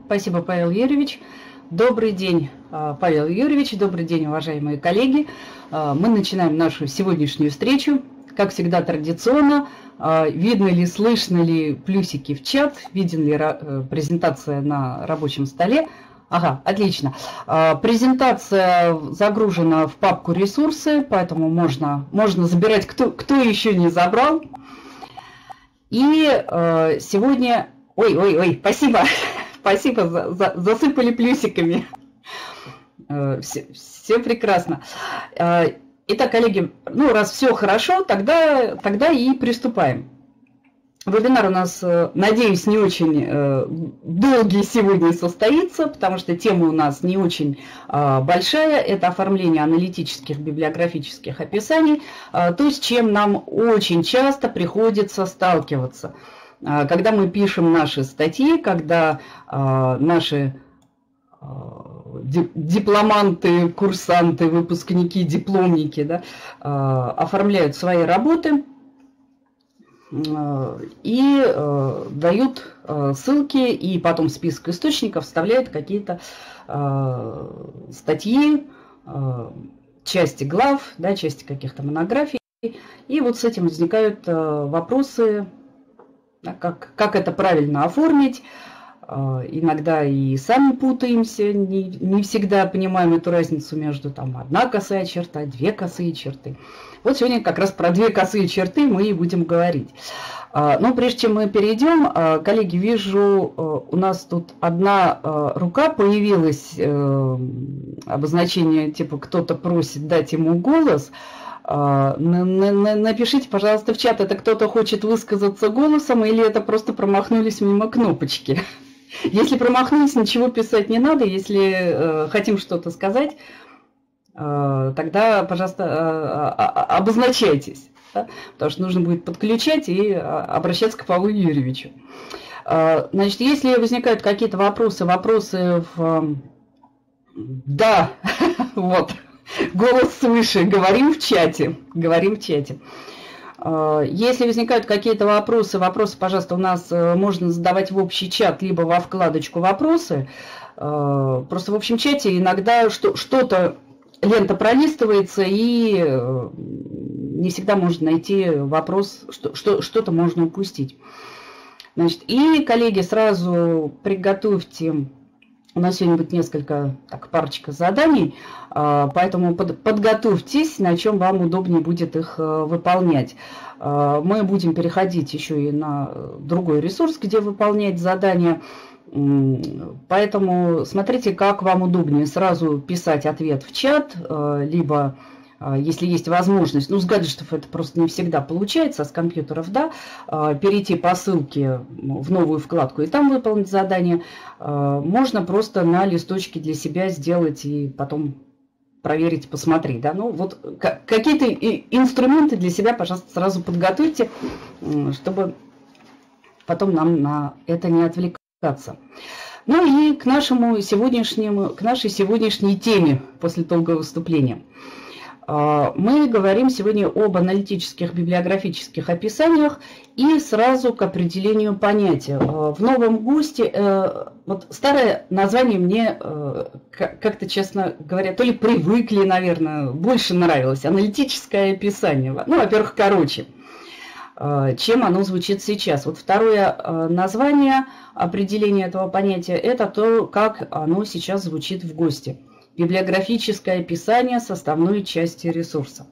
Спасибо, Павел Юрьевич. Добрый день, Павел Юрьевич. Добрый день, уважаемые коллеги. Мы начинаем нашу сегодняшнюю встречу. Как всегда, традиционно. Видно ли, слышно ли плюсики в чат? Виден ли презентация на рабочем столе? Ага, отлично. Презентация загружена в папку «Ресурсы», поэтому можно забирать, кто еще не забрал. И сегодня... Ой, спасибо. Спасибо, засыпали плюсиками. Все прекрасно. Итак, коллеги, раз все хорошо, тогда и приступаем. Вебинар у нас, надеюсь, не очень долгий сегодня состоится, потому что тема у нас не очень большая. Это оформление аналитических библиографических описаний, то, с чем нам очень часто приходится сталкиваться. Когда мы пишем наши статьи, когда наши дипломанты, курсанты, выпускники, дипломники, да, оформляют свои работы и дают ссылки, и потом в список источников вставляют какие-то статьи, части глав, да, части каких-то монографий. И вот с этим возникают вопросы, как это правильно оформить. Иногда и сами путаемся, не всегда понимаем эту разницу между одна косая черта, две косые черты. Вот сегодня как раз про две косые черты мы и будем говорить. Но прежде чем мы перейдем, коллеги, вижу, у нас тут одна рука появилась, обозначение типа «кто-то просит дать ему голос». Напишите, пожалуйста, в чат, это кто-то хочет высказаться голосом или это просто промахнулись мимо кнопочки. Если промахнулись, ничего писать не надо. Если хотим что-то сказать, тогда, пожалуйста, обозначайтесь. Да? Потому что нужно будет подключать и обращаться к Павлу Юрьевичу. Значит, если возникают какие-то вопросы в... Да, вот. Голос свыше. Говорим в чате. Если возникают какие-то вопросы, пожалуйста, у нас можно задавать в общий чат, либо во вкладочку «Вопросы». Просто в общем чате иногда что-то, лента пролистывается, и не всегда можно найти вопрос, что-то можно упустить. Значит, и, коллеги, сразу приготовьте... У нас сегодня будет парочка заданий, поэтому подготовьтесь, на чем вам удобнее будет их выполнять. Мы будем переходить еще и на другой ресурс, где выполнять задания. Поэтому смотрите, как вам удобнее. Сразу писать ответ в чат, либо... Если есть возможность, с гаджетов это просто не всегда получается, а с компьютеров, да, перейти по ссылке в новую вкладку и там выполнить задание, можно просто на листочке для себя сделать и потом проверить, посмотреть. Да? Вот какие-то инструменты для себя, пожалуйста, сразу подготовьте, чтобы потом нам на это не отвлекаться. И к нашей сегодняшней теме после долгого выступления. Мы говорим сегодня об аналитических библиографических описаниях и сразу к определению понятия. В новом ГОСТе, старое название мне как-то, честно говоря, то ли привыкли, наверное, больше нравилось. Аналитическое описание. Во-первых, короче, чем оно звучит сейчас. Второе название, определение этого понятия, это то, как оно сейчас звучит в ГОСТе. Библиографическое описание составной части ресурса.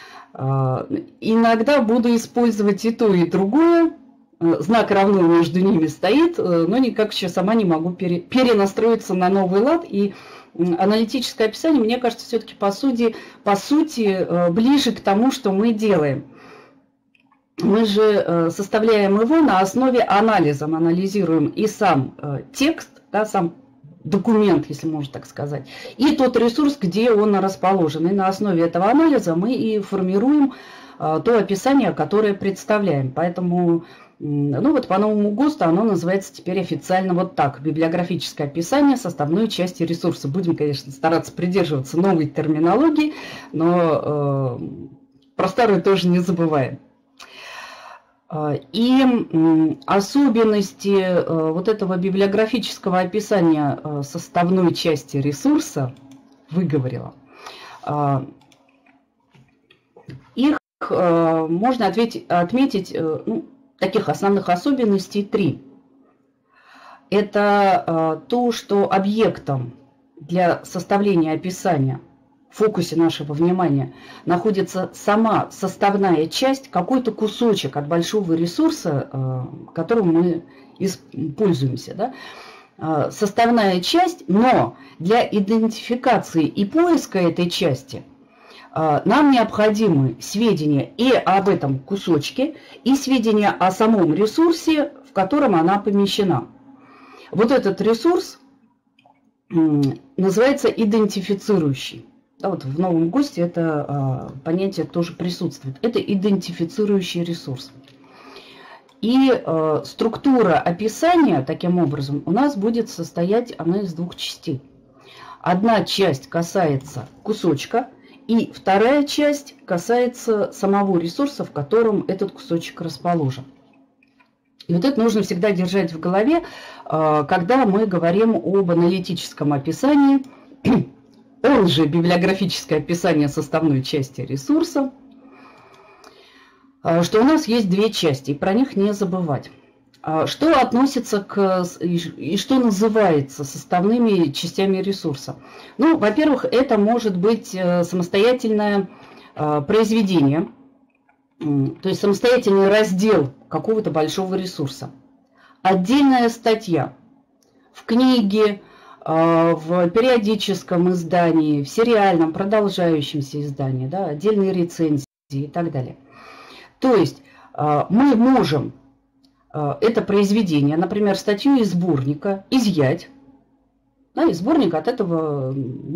Иногда буду использовать и то, и другое. Знак равно между ними стоит, но никак еще сама не могу перенастроиться на новый лад. И аналитическое описание, мне кажется, все-таки по сути ближе к тому, что мы делаем. Мы же составляем его на основе анализа. Мы анализируем и сам текст, да, сам документ, если можно так сказать, и тот ресурс, где он расположен. И на основе этого анализа мы и формируем то описание, которое представляем. Поэтому, по новому ГОСТу оно называется теперь официально вот так. Библиографическое описание составной части ресурса. Будем, конечно, стараться придерживаться новой терминологии, но про старую тоже не забываем. И особенности вот этого библиографического описания составной части ресурса выговорила. Их можно отметить, ну, таких основных особенностей 3. Это то, что объектом для составления описания в фокусе нашего внимания находится сама составная часть, какой-то кусочек от большого ресурса, которым мы пользуемся. Да? Составная часть, но для идентификации и поиска этой части нам необходимы сведения и об этом кусочке, и сведения о самом ресурсе, в котором она помещена. Вот этот ресурс называется идентифицирующий. Да, вот в новом ГОСТе это понятие тоже присутствует. Это идентифицирующий ресурс. И структура описания, таким образом, у нас будет состоять она из 2 частей. Одна часть касается кусочка, и вторая часть касается самого ресурса, в котором этот кусочек расположен. И вот это нужно всегда держать в голове, когда мы говорим об аналитическом описании, он же библиографическое описание составной части ресурса, что у нас есть 2 части, и про них не забывать. Что относится и что называется составными частями ресурса? Ну, во-первых, это может быть самостоятельное произведение, то есть самостоятельный раздел какого-то большого ресурса. Отдельная статья в книге, в периодическом издании, в сериальном продолжающемся издании, да, отдельные рецензии и так далее. То есть мы можем это произведение, например, статью из сборника, изъять. Да, и сборник от этого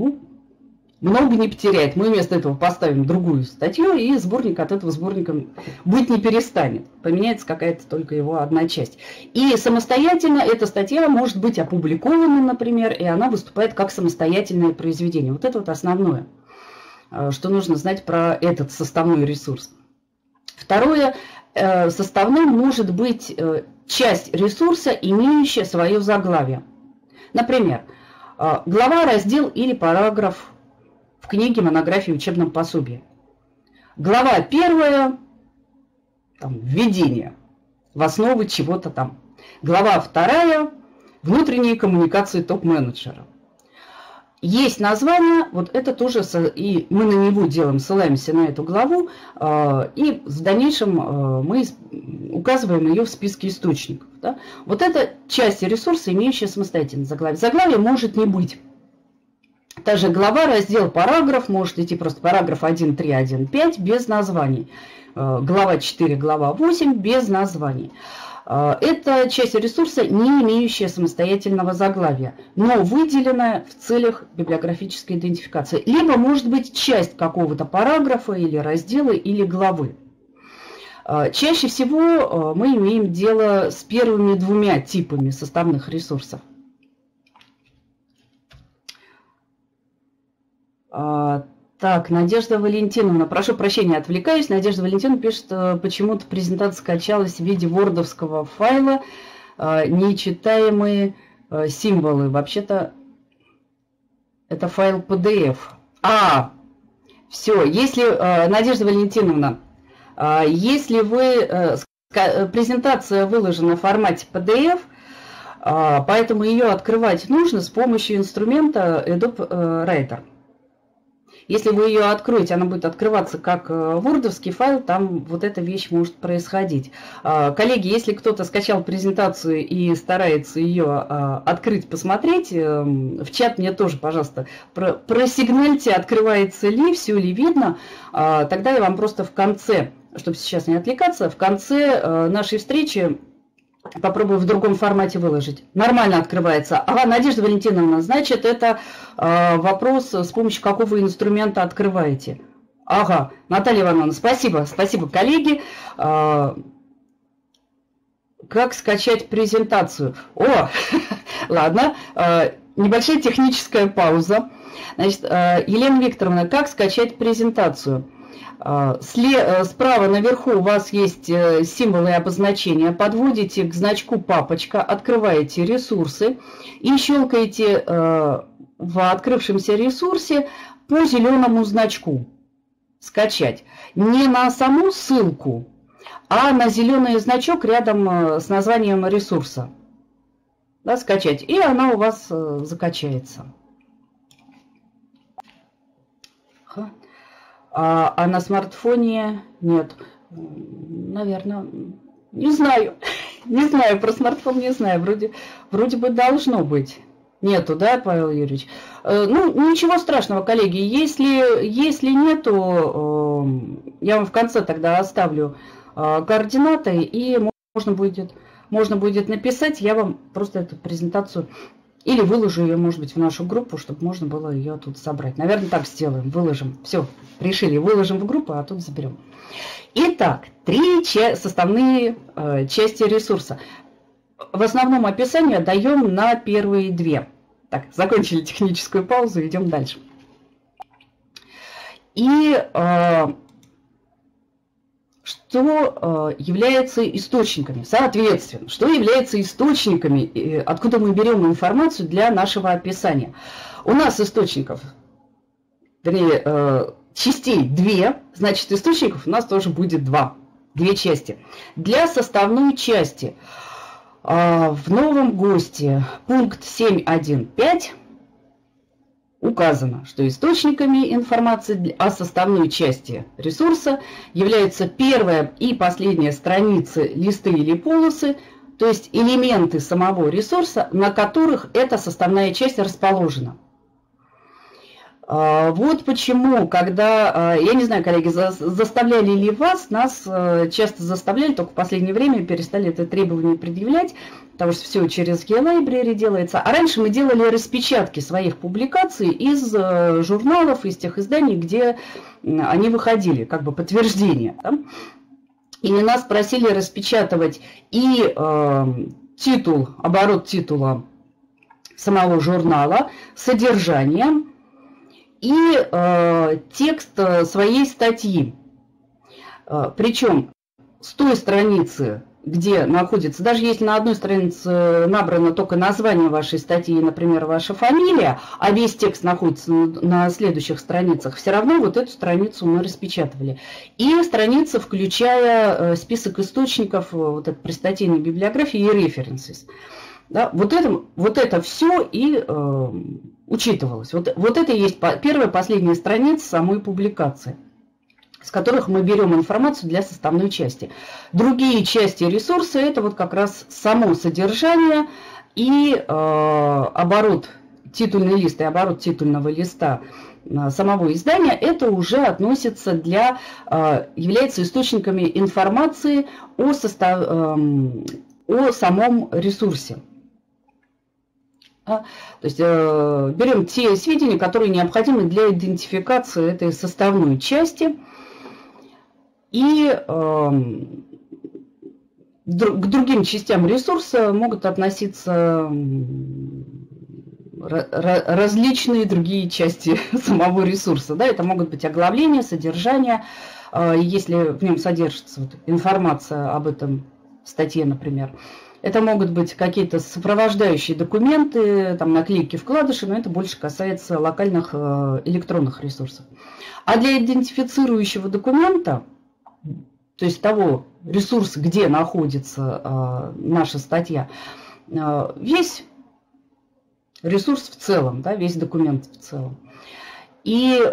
много не потеряет. Мы вместо этого поставим другую статью, и сборник от этого сборника быть не перестанет. Поменяется какая-то только его одна часть. И самостоятельно эта статья может быть опубликована, например, и она выступает как самостоятельное произведение. Вот это вот основное, что нужно знать про этот составной ресурс. Второе, составным может быть часть ресурса, имеющая свое заглавие. Например, глава, раздел или параграф в книге, монографии, учебном пособии. Глава 1, там, введение в основы чего-то там. Глава 2, внутренние коммуникации топ-менеджера. Есть название, вот это тоже, и мы на него делаем, ссылаемся на эту главу, и в дальнейшем мы указываем ее в списке источников. Да? Вот это часть ресурса, имеющая самостоятельное заглавие. Заглавие может не быть. Та же глава, раздел, параграф, может идти просто параграф 1.3, 1.5 без названий. Глава 4, глава 8 без названий. Это часть ресурса, не имеющая самостоятельного заглавия, но выделенная в целях библиографической идентификации. Либо может быть часть какого-то параграфа или раздела или главы. Чаще всего мы имеем дело с первыми 2 типами составных ресурсов. Так, Надежда Валентиновна, прошу прощения, отвлекаюсь. Надежда Валентиновна пишет, почему-то презентация скачалась в виде вордовского файла, нечитаемые символы. Вообще-то это файл PDF. Все, если, Надежда Валентиновна, если презентация выложена в формате PDF, поэтому ее открывать нужно с помощью инструмента Adobe Writer. Если вы ее откроете, она будет открываться как вордовский файл, там вот эта вещь может происходить. Коллеги, если кто-то скачал презентацию и старается ее открыть, посмотреть, в чат мне тоже, пожалуйста, просигнальте, открывается ли, все ли видно. Тогда я вам просто в конце, чтобы сейчас не отвлекаться, в конце нашей встречи попробую в другом формате выложить. Нормально открывается. Ага, Надежда Валентиновна, значит, это вопрос, с помощью какого инструмента открываете. Ага, Наталья Ивановна, спасибо, спасибо, коллеги. Как скачать презентацию? О, ладно, небольшая техническая пауза. Значит, Елена Викторовна, как скачать презентацию? Справа наверху у вас есть символы и обозначения. Подводите к значку «Папочка», открываете ресурсы и щелкаете в открывшемся ресурсе по зеленому значку «Скачать». Не на саму ссылку, а на зеленый значок рядом с названием ресурса. Да, «Скачать». И она у вас закачается. А на смартфоне нет. Наверное, не знаю. Не знаю, про смартфон не знаю. Вроде бы должно быть. Нету, да, Павел Юрьевич? Ну, ничего страшного, коллеги. Если нету, я вам в конце тогда оставлю координаты, и можно будет написать. Я вам просто эту презентацию или выложу ее, может быть, в нашу группу, чтобы можно было ее тут собрать. Наверное, так сделаем, выложим. Все, решили, выложим в группу, а тут заберем. Итак, 3 составные части ресурса. В основном описание даем на первые 2. Так, закончили техническую паузу, идем дальше. И что является источниками? Соответственно, что является источниками, откуда мы берем информацию для нашего описания? У нас источников, вернее, частей 2, значит, источников у нас тоже будет 2 части. Для составной части в новом ГОСТе пункт 7.1.5 указано, что источниками информации о составной части ресурса являются первая и последняя страницы, листы или полосы, то есть элементы самого ресурса, на которых эта составная часть расположена. Вот почему, когда, я не знаю, коллеги, заставляли ли вас, нас часто заставляли, только в последнее время перестали это требование предъявлять, потому что все через eLibrary делается. А раньше мы делали распечатки своих публикаций из журналов, из тех изданий, где они выходили, как бы подтверждение. Да? И нас просили распечатывать и титул, оборот титула самого журнала, содержание и текст своей статьи. Причем с той страницы, где находится, даже если на одной странице набрано только название вашей статьи, например, ваша фамилия, а весь текст находится на следующих страницах, все равно вот эту страницу мы распечатывали. И страница, включая список источников, вот это при статейной библиографии и references. Да, вот это все и учитывалось. Вот это и есть первая, последняя страница самой публикации, с которых мы берем информацию для составной части. Другие части ресурса – это вот как раз само содержание и оборот, титульный лист и оборот титульного листа самого издания. Это уже относится является источниками информации о самом ресурсе. То есть берем те сведения, которые необходимы для идентификации этой составной части, и к другим частям ресурса могут относиться различные другие части самого ресурса. Да? Это могут быть оглавления, содержание, если в нем содержится информация об этом в статье, например. Это могут быть какие-то сопровождающие документы, там, наклейки, вкладыши, но это больше касается локальных электронных ресурсов. А для идентифицирующего документа, то есть того ресурса, где находится наша статья, весь ресурс в целом, да, весь документ в целом. И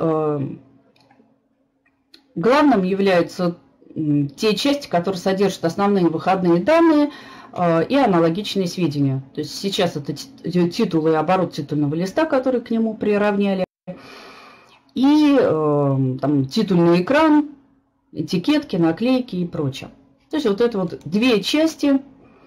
главным являются те части, которые содержат основные выходные данные и аналогичные сведения. То есть сейчас это титул и оборот титульного листа, который к нему приравняли, и там, титульный экран, этикетки, наклейки и прочее. То есть вот это вот 2 части,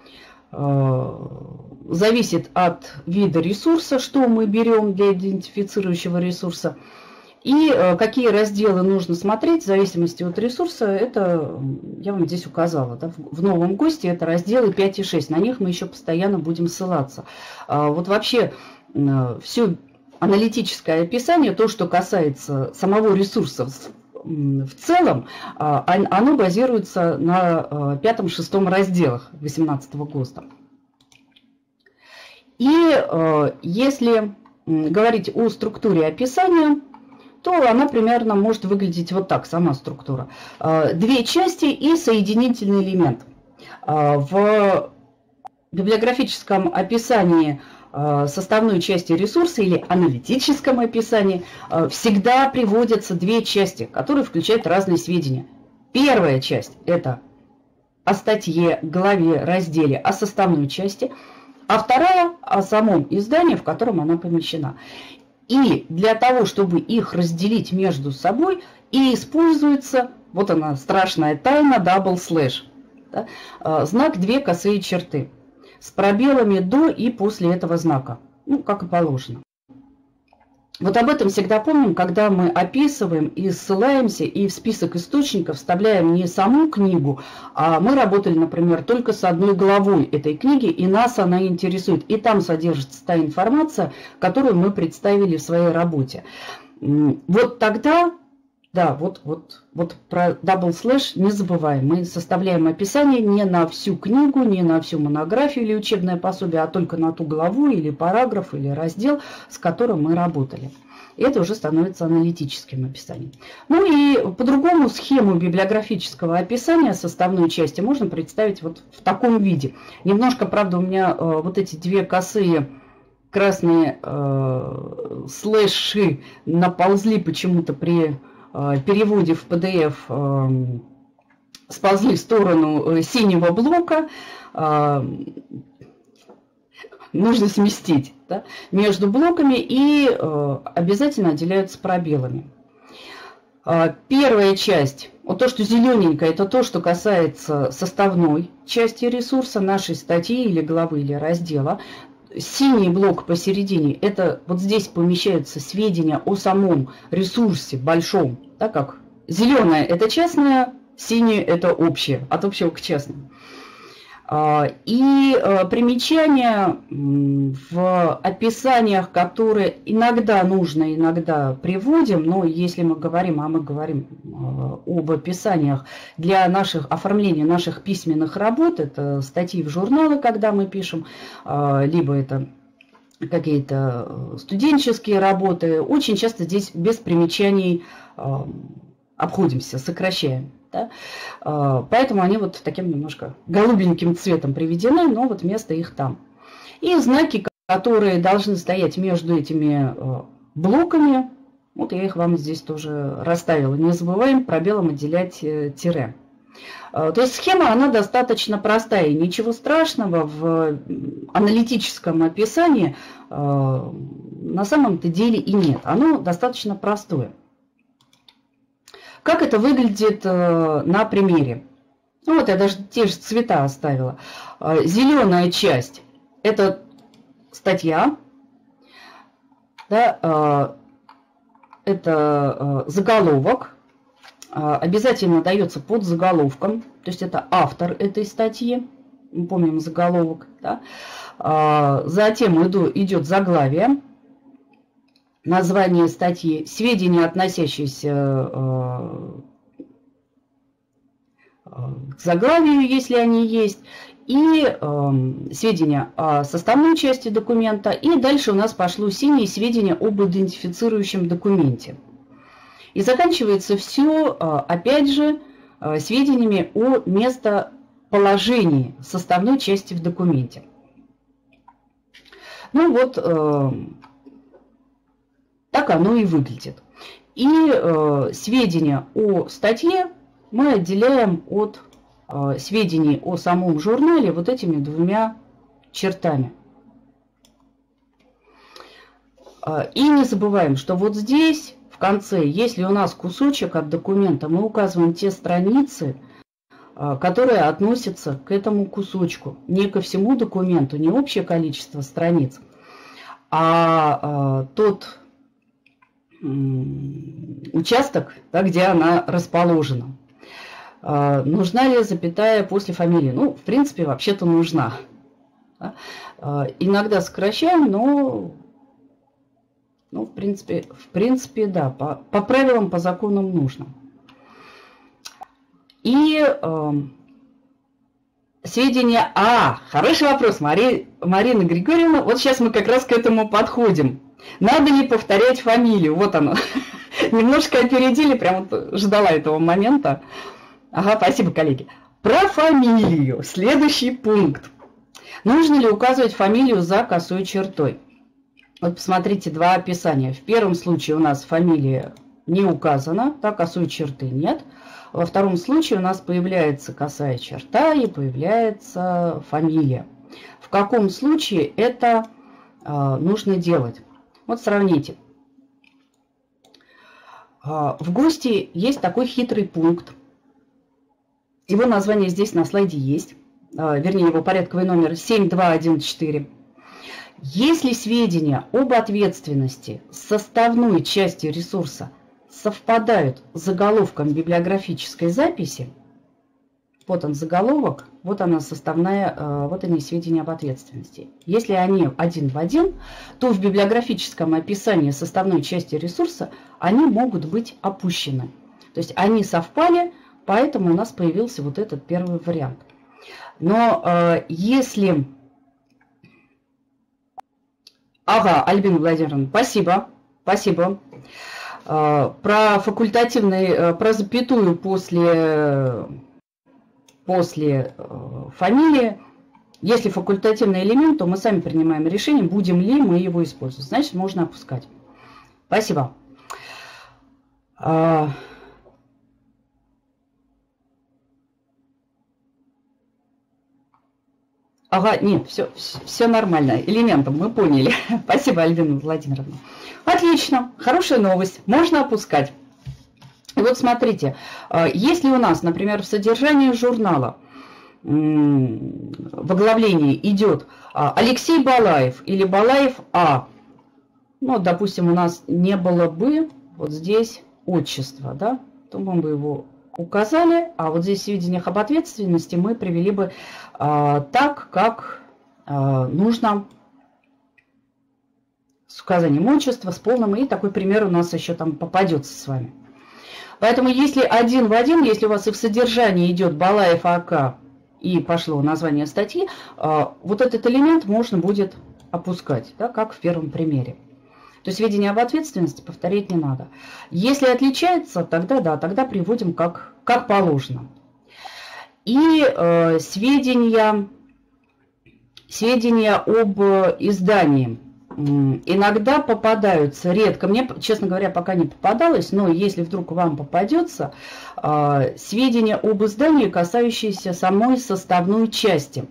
зависит от вида ресурса, что мы берем для идентифицирующего ресурса, и какие разделы нужно смотреть в зависимости от ресурса, это я вам здесь указала. Да? В новом ГОСТе это разделы 5 и 6, на них мы еще постоянно будем ссылаться. Вот вообще все аналитическое описание, то, что касается самого ресурса в целом оно базируется на 5-6 разделах 2018 ГОСТа. И если говорить о структуре описания, то она примерно может выглядеть вот так, сама структура. 2 части и соединительный элемент. В библиографическом описании составной части ресурса или аналитическом описании всегда приводятся 2 части, которые включают разные сведения. Первая часть – это о статье, главе, разделе, о составной части, а вторая – о самом издании, в котором она помещена. И для того, чтобы их разделить между собой, и используется, вот она, страшная тайна, дабл слэш, да, знак 2 косые черты, с пробелами до и после этого знака, ну, как и положено. Вот об этом всегда помним, когда мы описываем и ссылаемся, и в список источников вставляем не саму книгу, а мы работали, например, только с одной главой этой книги, и нас она интересует. И там содержится та информация, которую мы представили в своей работе. Вот тогда, да, вот про дабл слэш не забываем. Мы составляем описание не на всю книгу, не на всю монографию или учебное пособие, а только на ту главу или параграф или раздел, с которым мы работали. И это уже становится аналитическим описанием. Ну и по-другому схему библиографического описания составной части можно представить вот в таком виде. Немножко, правда, у меня вот эти 2 косые красные слэши наползли почему-то при переводе в PDF, сползли в сторону синего блока, нужно сместить, да, между блоками и обязательно отделяются пробелами. Первая часть, вот то, что зелененькое, это то, что касается составной части ресурса, нашей статьи или главы или раздела. Синий блок посередине, это вот здесь помещаются сведения о самом ресурсе большом, так как зеленое это частное, синее это общее, от общего к частному. И примечания в описаниях, которые иногда нужно, иногда приводим, но если мы говорим, а мы говорим об описаниях для оформления наших письменных работ, это статьи в журналы, когда мы пишем, либо это какие-то студенческие работы, очень часто здесь без примечаний обходимся, сокращаем. Да? Поэтому они вот таким немножко голубеньким цветом приведены, но вот место их там. И знаки, которые должны стоять между этими блоками, вот я их вам здесь тоже расставила. Не забываем пробелом отделять тире. То есть схема, она достаточно простая, и ничего страшного в аналитическом описании на самом-то деле и нет. Оно достаточно простое. Как это выглядит на примере? Ну вот я даже те же цвета оставила. Зеленая часть – это статья, да, это заголовок, обязательно дается под заголовком, то есть это автор этой статьи, мы помним заголовок, да. Затем идет заглавие, название статьи, сведения, относящиеся к заглавию, если они есть, и сведения о составной части документа, и дальше у нас пошло синие сведения об идентифицирующем документе. И заканчивается все, опять же, сведениями о местоположении составной части в документе. Ну вот, так оно и выглядит. И сведения о статье мы отделяем от сведений о самом журнале вот этими 2 чертами. И не забываем, что вот здесь в конце, если у нас кусочек от документа, мы указываем те страницы, которые относятся к этому кусочку. Не ко всему документу, не общее количество страниц, а тот участок, да, где она расположена. Нужна ли запятая после фамилии? Ну, в принципе, вообще-то нужна. Да? Иногда сокращаем, но в принципе, да, по правилам, по законам нужно. И сведения... Хороший вопрос, Марина Григорьевна. Вот сейчас мы как раз к этому подходим. Надо ли повторять фамилию? Вот оно. Немножко опередили, прям вот ждала этого момента. Ага, спасибо, коллеги. Про фамилию. Следующий пункт. Нужно ли указывать фамилию за косой чертой? Вот посмотрите два описания. В первом случае у нас фамилия не указана, так косой черты нет. Во втором случае у нас появляется косая черта и появляется фамилия. В каком случае это нужно делать? Вот сравните. В ГОСТе есть такой хитрый пункт. Его название здесь на слайде есть. Вернее, его порядковый номер 7214. Если сведения об ответственности с составной части ресурса совпадают с заголовком библиографической записи, вот он заголовок, вот она составная, вот они сведения об ответственности. Если они один в один, то в библиографическом описании составной части ресурса они могут быть опущены. То есть они совпали, поэтому у нас появился вот этот первый вариант. Но если... Ага, Альбина Владимировна, спасибо, спасибо. Про факультативный, про запятую после фамилии. Если факультативный элемент, то мы сами принимаем решение, будем ли мы его использовать. Значит, можно опускать. Спасибо. Ага, нет, все нормально. Элементом мы поняли. Спасибо, Альбина Владимировна. Отлично, хорошая новость. Можно опускать. И вот смотрите, если у нас, например, в содержании журнала в оглавлении идет Алексей Балаев или Балаев А, ну, допустим, у нас не было бы вот здесь отчества, да, то мы бы его указали, а вот здесь в сведениях об ответственности мы привели бы так, как нужно, с указанием отчества, с полным, и такой пример у нас еще там попадется с вами. Поэтому если один в один, если у вас и в содержании идет Балаев АК и пошло название статьи, вот этот элемент можно будет опускать, да, как в первом примере. То есть сведения об ответственности повторять не надо. Если отличается, тогда да, тогда приводим как положено. И сведения об издании иногда попадаются, редко. Мне, честно говоря, пока не попадалось, но если вдруг вам попадется, сведения об издании, касающиеся самой составной части,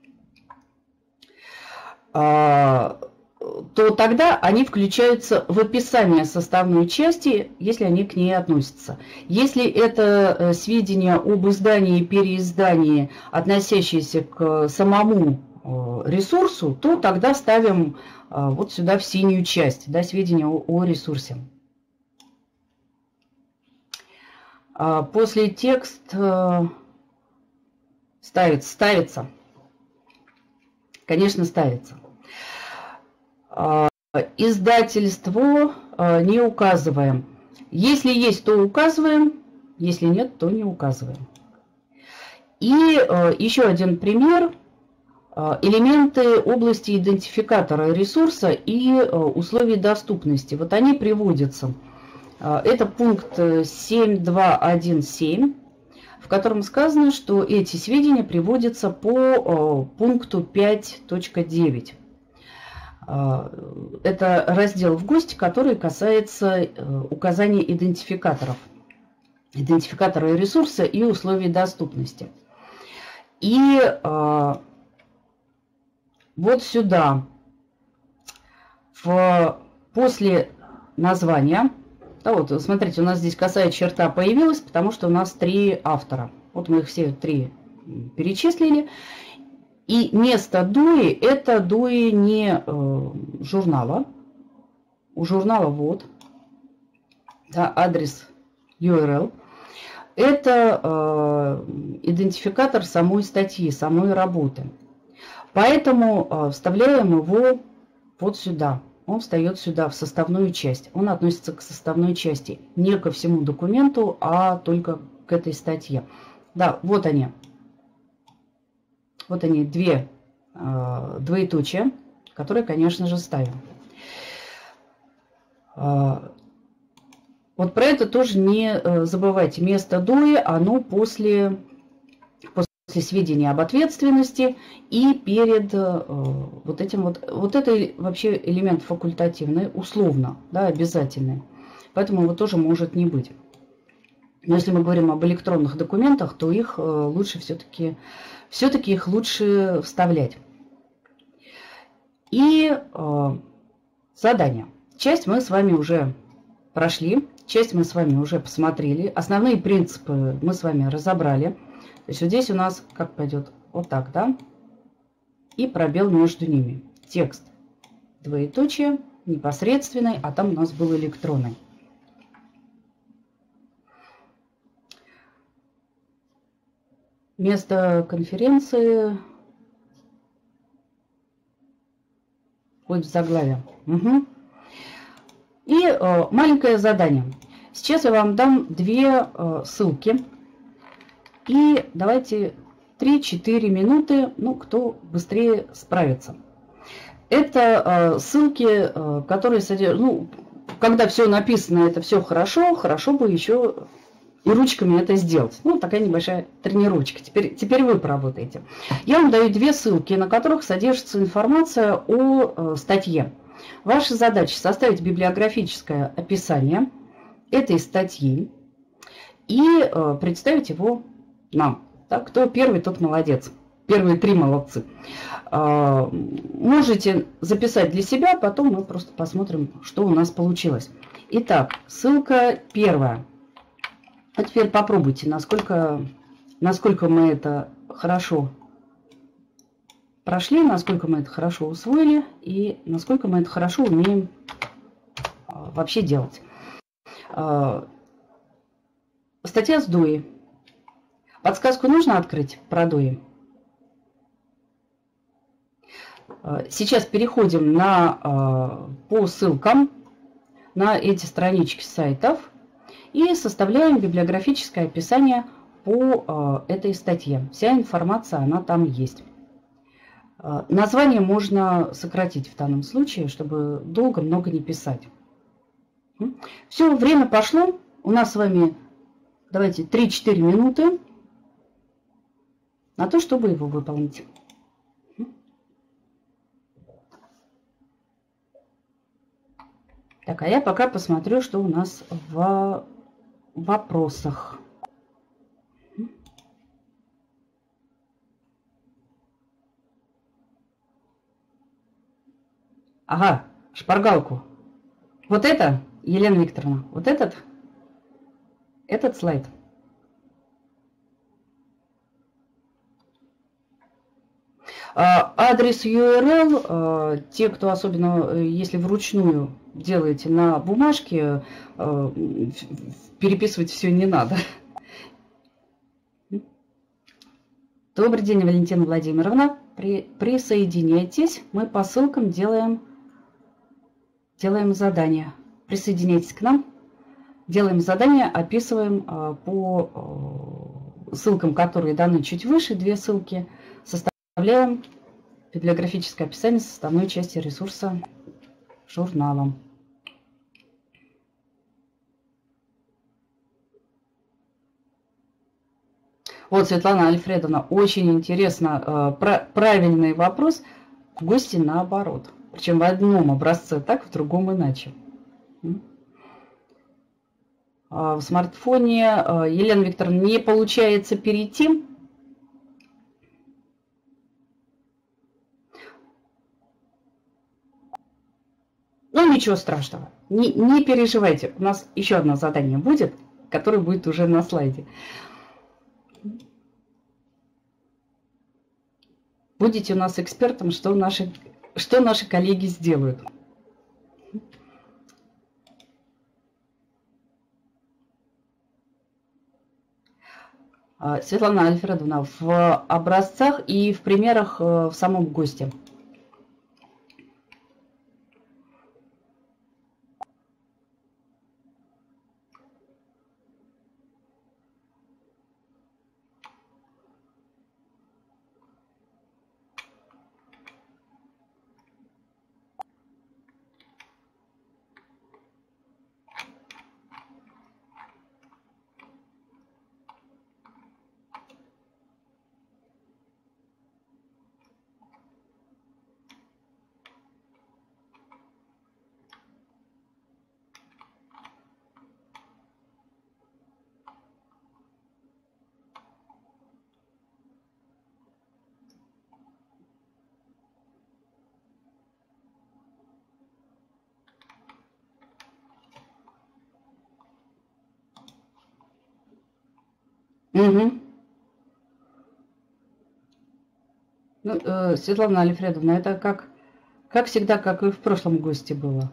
то тогда они включаются в описание составной части, если они к ней относятся. Если это сведения об издании и переиздании, относящиеся к самому ресурсу, то тогда ставим вот сюда в синюю часть, да, сведения о ресурсе. После текст ставится. Конечно, ставится. Издательство не указываем. Если есть, то указываем. Если нет, то не указываем. И еще один пример. Элементы области идентификатора ресурса и условий доступности. Вот они приводятся. Это пункт 7.2.1.7, в котором сказано, что эти сведения приводятся по пункту 5.9. Это раздел в ГОСТе, который касается указания идентификаторов. Идентификатора ресурса и условий доступности. И вот сюда, после названия, да, вот смотрите, у нас здесь косая черта появилась, потому что у нас 3 автора. Вот мы их все 3 перечислили. И место ДОИ – это ДОИ не журнала. У журнала вот, да, адрес URL. Это идентификатор самой статьи, самой работы. Поэтому вставляем его вот сюда. Он встает сюда, в составную часть. Он относится к составной части. Не ко всему документу, а только к этой статье. Да, вот они. Вот они, две двоеточия, которые, конечно же, ставим. Вот про это тоже не забывайте. Место дуи, оно после сведения об ответственности и перед вот этим вот это вообще элемент факультативный, условно, да, обязательный. Поэтому его тоже может не быть. Но если мы говорим об электронных документах, то их лучше все-таки их лучше вставлять. И задание. Часть мы с вами уже прошли, часть мы с вами уже посмотрели. Основные принципы мы с вами разобрали. То есть вот здесь у нас как пойдет? Вот так, да? И пробел между ними. Текст двоеточие, непосредственный, а там у нас был электронный. Место конференции будет в заглаве. Угу. И маленькое задание. Сейчас я вам дам две ссылки. И давайте 3-4 минуты, ну, кто быстрее справится. Это ссылки, которые содержат, ну, когда все написано, это все хорошо, хорошо бы еще и ручками это сделать. Ну, такая небольшая тренировочка. Теперь вы поработаете. Я вам даю две ссылки, на которых содержится информация о статье. Ваша задача составить библиографическое описание этой статьи и представить его нам. Так, кто первый, тот молодец. Первые три молодцы. Можете записать для себя, потом мы просто посмотрим, что у нас получилось. Итак, ссылка первая. А теперь попробуйте, насколько мы это хорошо прошли, насколько мы это хорошо усвоили и насколько мы это хорошо умеем вообще делать. Статья с ДОИ. Подсказку нужно открыть про ДОИ? Сейчас переходим по ссылкам на эти странички сайтов и составляем библиографическое описание по этой статье. Вся информация, она там есть. Название можно сократить в данном случае, чтобы долго много не писать. Все, время пошло. У нас с вами, давайте, 3-4 минуты на то, чтобы его выполнить. Так, а я пока посмотрю, что у нас в вопросах. Ага, шпаргалку. Вот это, Елена Викторовна, вот этот слайд. Адрес URL, те, кто особенно, если вручную делаете на бумажке, переписывать все не надо. Добрый день, Валентина Владимировна. Присоединяйтесь. Мы по ссылкам делаем задание. Присоединяйтесь к нам. Делаем задание, описываем по ссылкам, которые даны чуть выше, две ссылки, составляем библиографическое описание составной части ресурса журнала. Вот, Светлана Альфредовна, очень интересно, правильный вопрос. В гости наоборот. Причем в одном образце так, в другом иначе. В смартфоне, Елена Викторовна, не получается перейти. Ну, ничего страшного. Не переживайте. У нас еще одно задание будет, которое будет уже на слайде. Будете у нас экспертом, что наши коллеги сделают. Светлана Альфредовна, в образцах и в примерах в самом ГОСТе. Угу. Ну, Светлана Альфредовна, это как всегда, как и в прошлом гости было.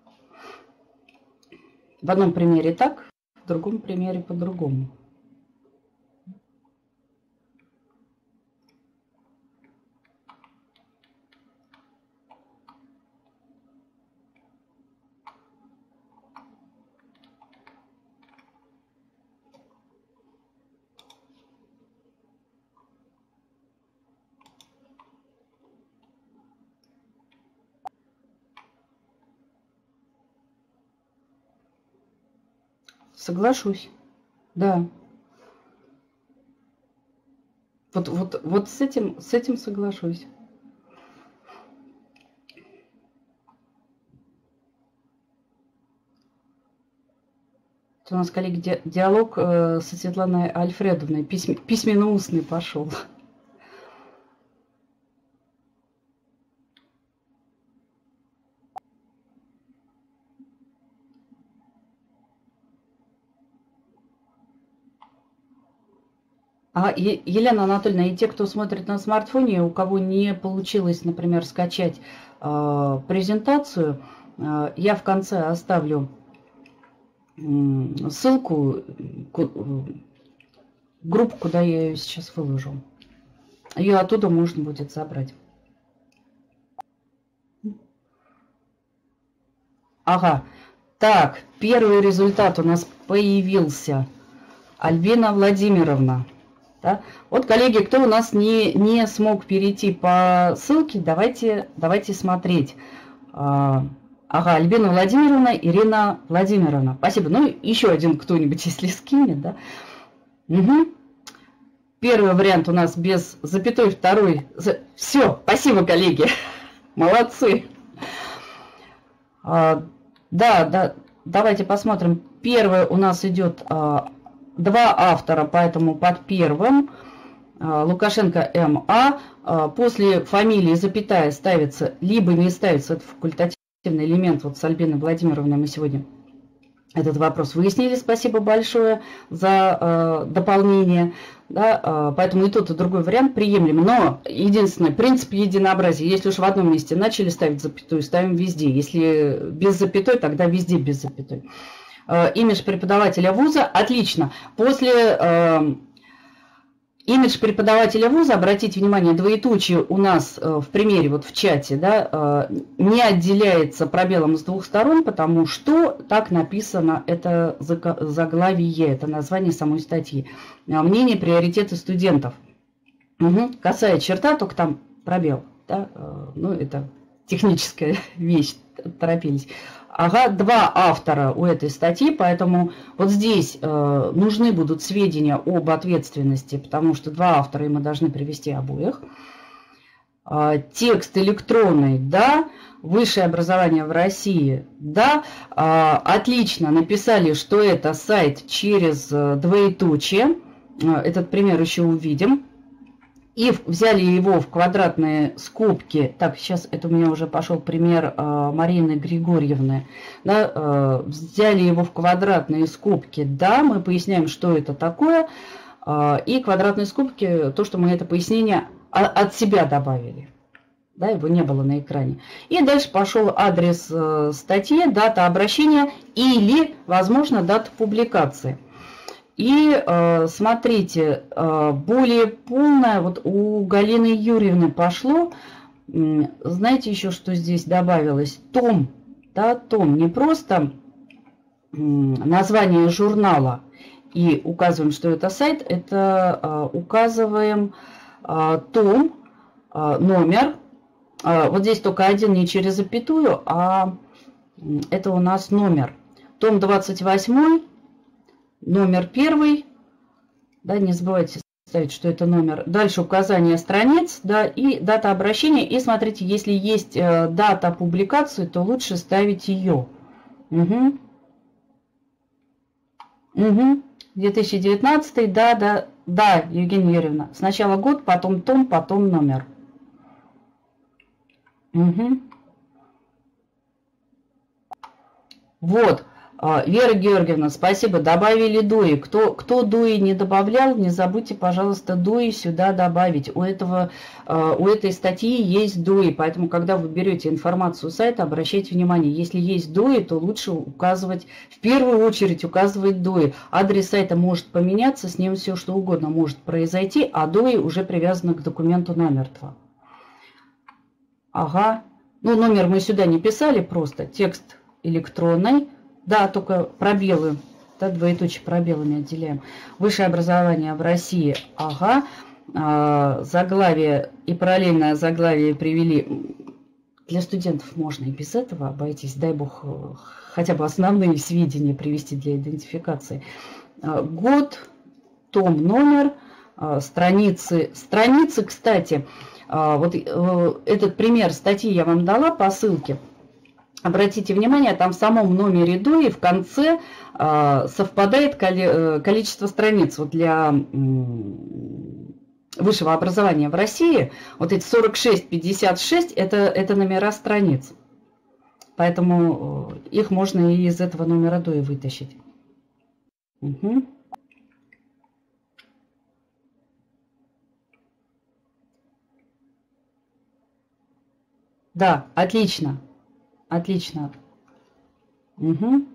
В одном примере так, в другом примере по-другому. Соглашусь, да. Вот с этим соглашусь. Это у нас, коллеги, диалог со Светланой Альфредовной, письменно-устный пошел. Елена Анатольевна, и те, кто смотрит на смартфоне, у кого не получилось, например, скачать презентацию, я в конце оставлю ссылку, группу, куда я ее сейчас выложу. Ее оттуда можно будет забрать. Ага. Так, первый результат у нас появился. Альбина Владимировна. Да? Вот, коллеги, кто у нас не смог перейти по ссылке, давайте смотреть. Ага, Альбина Владимировна, Ирина Владимировна. Спасибо. Ну, еще один кто-нибудь, если скинет, да? Угу. Первый вариант у нас без запятой, второй... Все, спасибо, коллеги. Молодцы. Да, давайте посмотрим. Первое у нас идет... Два автора, поэтому под первым Лукашенко МА. После фамилии запятая ставится, либо не ставится, это факультативный элемент. Вот с Альбиной Владимировной мы сегодня этот вопрос выяснили. Спасибо большое за дополнение. Да, поэтому и тот, и другой вариант приемлем. Но единственное, принцип единообразия. Если уж в одном месте начали ставить запятую, ставим везде. Если без запятой, тогда везде без запятой. Имидж преподавателя вуза. Отлично. После имидж преподавателя вуза, обратите внимание, двоеточие у нас в примере, вот в чате, да, не отделяется пробелом с двух сторон, потому что так написано, это заглавие, это название самой статьи. Мнение, приоритеты студентов. Угу. Косая черта, только там пробел. Да? Ну, это техническая вещь, торопились. Ага, два автора у этой статьи, поэтому вот здесь нужны будут сведения об ответственности, потому что два автора, и мы должны привести обоих. Текст электронный, да. Высшее образование в России, да. Отлично, написали, что это сайт через двоеточие. Этот пример еще увидим. И взяли его в квадратные скобки. Так, сейчас это у меня уже пошел пример Марины Григорьевны. Да, взяли его в квадратные скобки. Да, мы поясняем, что это такое. И квадратные скобки, то, что мы это пояснение от себя добавили. Да, его не было на экране. И дальше пошел адрес статьи, дата обращения или, возможно, дата публикации. И смотрите, более полное, вот у Галины Юрьевны пошло, знаете еще, что здесь добавилось? Том, да, том, не просто название журнала и указываем, что это сайт, это указываем том, номер, вот здесь только один не через запятую, а это у нас номер. Том 28. Номер 1, да, не забывайте ставить, что это номер. Дальше указание страниц, да, и дата обращения. И смотрите, если есть дата публикации, то лучше ставить ее. Угу. Угу. 2019, да, Евгения Юрьевна. Сначала год, потом том, потом номер. Угу. Вот. Вера Георгиевна, спасибо. Добавили дуи. Кто дуи не добавлял, не забудьте, пожалуйста, дуи сюда добавить. У этой статьи есть дуи, поэтому, когда вы берете информацию с сайта, обращайте внимание, если есть дуи, то лучше указывать, в первую очередь указывать дуи. Адрес сайта может поменяться, с ним все что угодно может произойти, а дуи уже привязаны к документу намертво. Ага. Ну, номер мы сюда не писали, просто текст электронный. Да, только пробелы, да, двоеточие пробелами отделяем. Высшее образование в России, ага. Заглавие и параллельное заглавие привели. Для студентов можно и без этого обойтись, дай бог, хотя бы основные сведения привести для идентификации. Год, том, номер, страницы. Страницы, кстати, вот этот пример статьи я вам дала по ссылке. Обратите внимание, там в самом номере дуи в конце совпадает количество страниц. Вот для высшего образования в России вот эти 46-56 это номера страниц. Поэтому их можно и из этого номера дуи вытащить. Угу. Да, отлично. Отлично. Угу.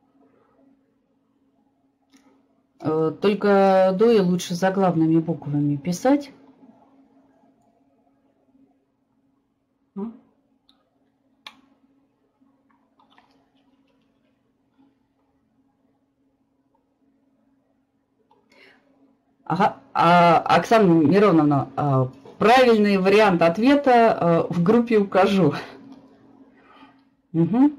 Только дуи лучше заглавными буквами писать. Ага. Оксана Мироновна, правильный вариант ответа в группе укажу. Угу.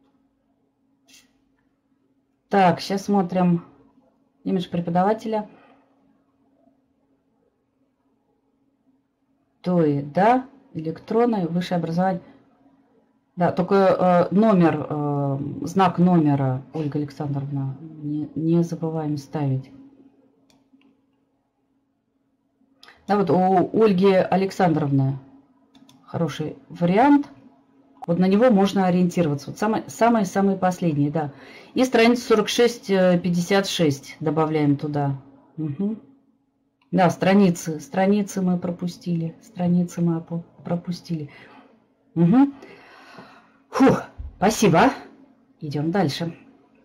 Так, сейчас смотрим имидж преподавателя. ТОИ, да, электронное, высшее образование. Да, только номер, знак номера, Ольга Александровна, не забываем ставить. Да, вот у Ольги Александровны хороший вариант. Вот на него можно ориентироваться. Вот самый последний, да. И страницу 46-56 добавляем туда. Угу. Да, страницы мы пропустили. Страницы мы пропустили. Угу. Фух, спасибо. Идем дальше.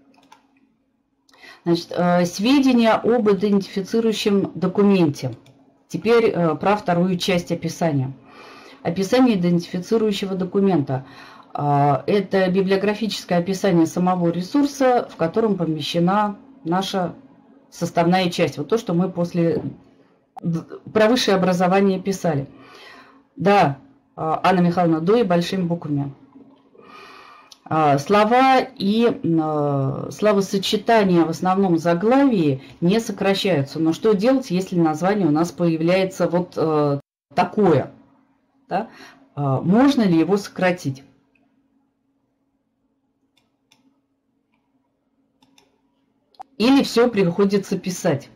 Значит, сведения об идентифицирующем документе. Теперь про вторую часть описания. Описание идентифицирующего документа. Это библиографическое описание самого ресурса, в котором помещена наша составная часть. Вот то, что мы после про высшее образование писали. Да, Анна Михайловна, дуи большими буквами. Слова и словосочетания в основном заглавии не сокращаются. Но что делать, если название у нас появляется вот такое? Да? Можно ли его сократить? Или все приходится писать?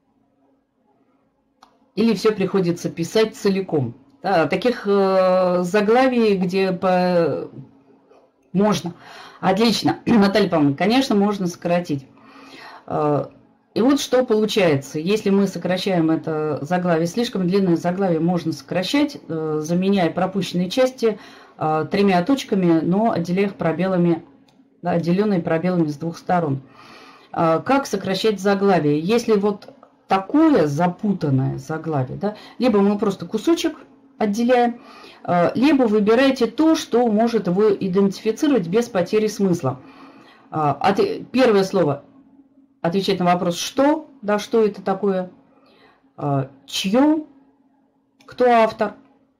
Или все приходится писать целиком? Да, таких заглавий, где можно. Отлично, Наталья Павловна, конечно, можно сократить. И вот что получается, если мы сокращаем это заглавие, слишком длинное заглавие можно сокращать, заменяя пропущенные части 3 точками, но отделяя их пробелами, да, отделенные пробелами с двух сторон. Как сокращать заглавие? Если вот такое запутанное заглавие, да, либо мы просто кусочек отделяем, либо выбирайте то, что может его идентифицировать без потери смысла. Первое слово отвечать на вопрос «что?», да, что это такое, чье, кто автор,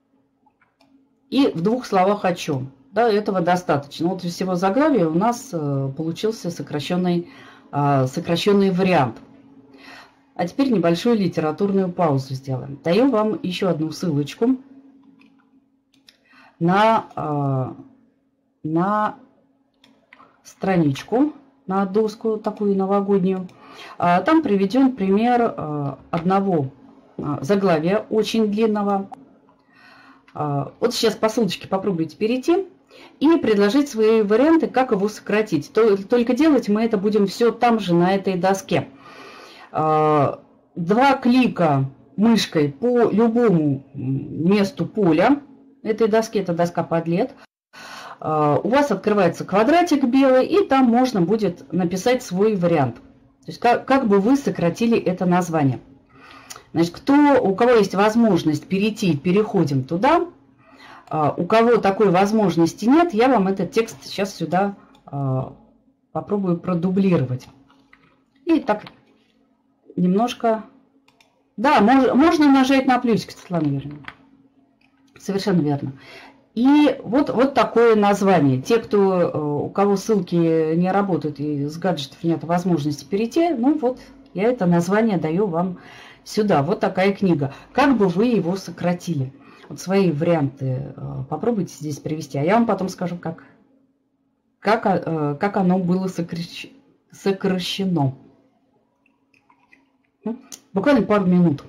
и в 2 словах о чем. Да, этого достаточно. Вот из всего заглавия у нас получился сокращенный вариант. А теперь небольшую литературную паузу сделаем. Даю вам еще одну ссылочку на страничку, на доску такую новогоднюю. Там приведен пример одного заглавия, очень длинного. Вот сейчас по ссылочке попробуйте перейти. и предложить свои варианты, как его сократить. Только делать мы это будем все там же, на этой доске. 2 клика мышкой по любому месту поля этой доски, это доска подлет. У вас открывается квадратик белый, и там можно будет написать свой вариант. То есть как бы вы сократили это название. Значит, у кого есть возможность переходим туда. У кого такой возможности нет, я вам этот текст сейчас сюда попробую продублировать. И так немножко... Да, можно нажать на плюсик, Светлана Юрьевна. Совершенно верно. И вот такое название. Те, у кого ссылки не работают и с гаджетов нет возможности перейти, ну вот я это название даю вам сюда. Вот такая книга. Как бы вы его сократили? Вот свои варианты попробуйте здесь привести, а я вам потом скажу, как оно было сокращено. Буквально пару минут.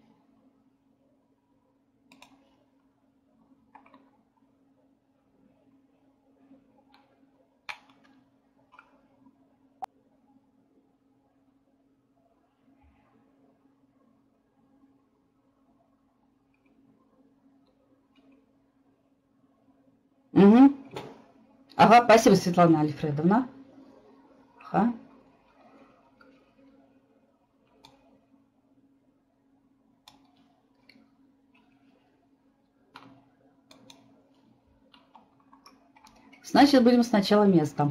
Угу. Ага, спасибо, Светлана Альфредовна. Ага. Значит, будем сначала место.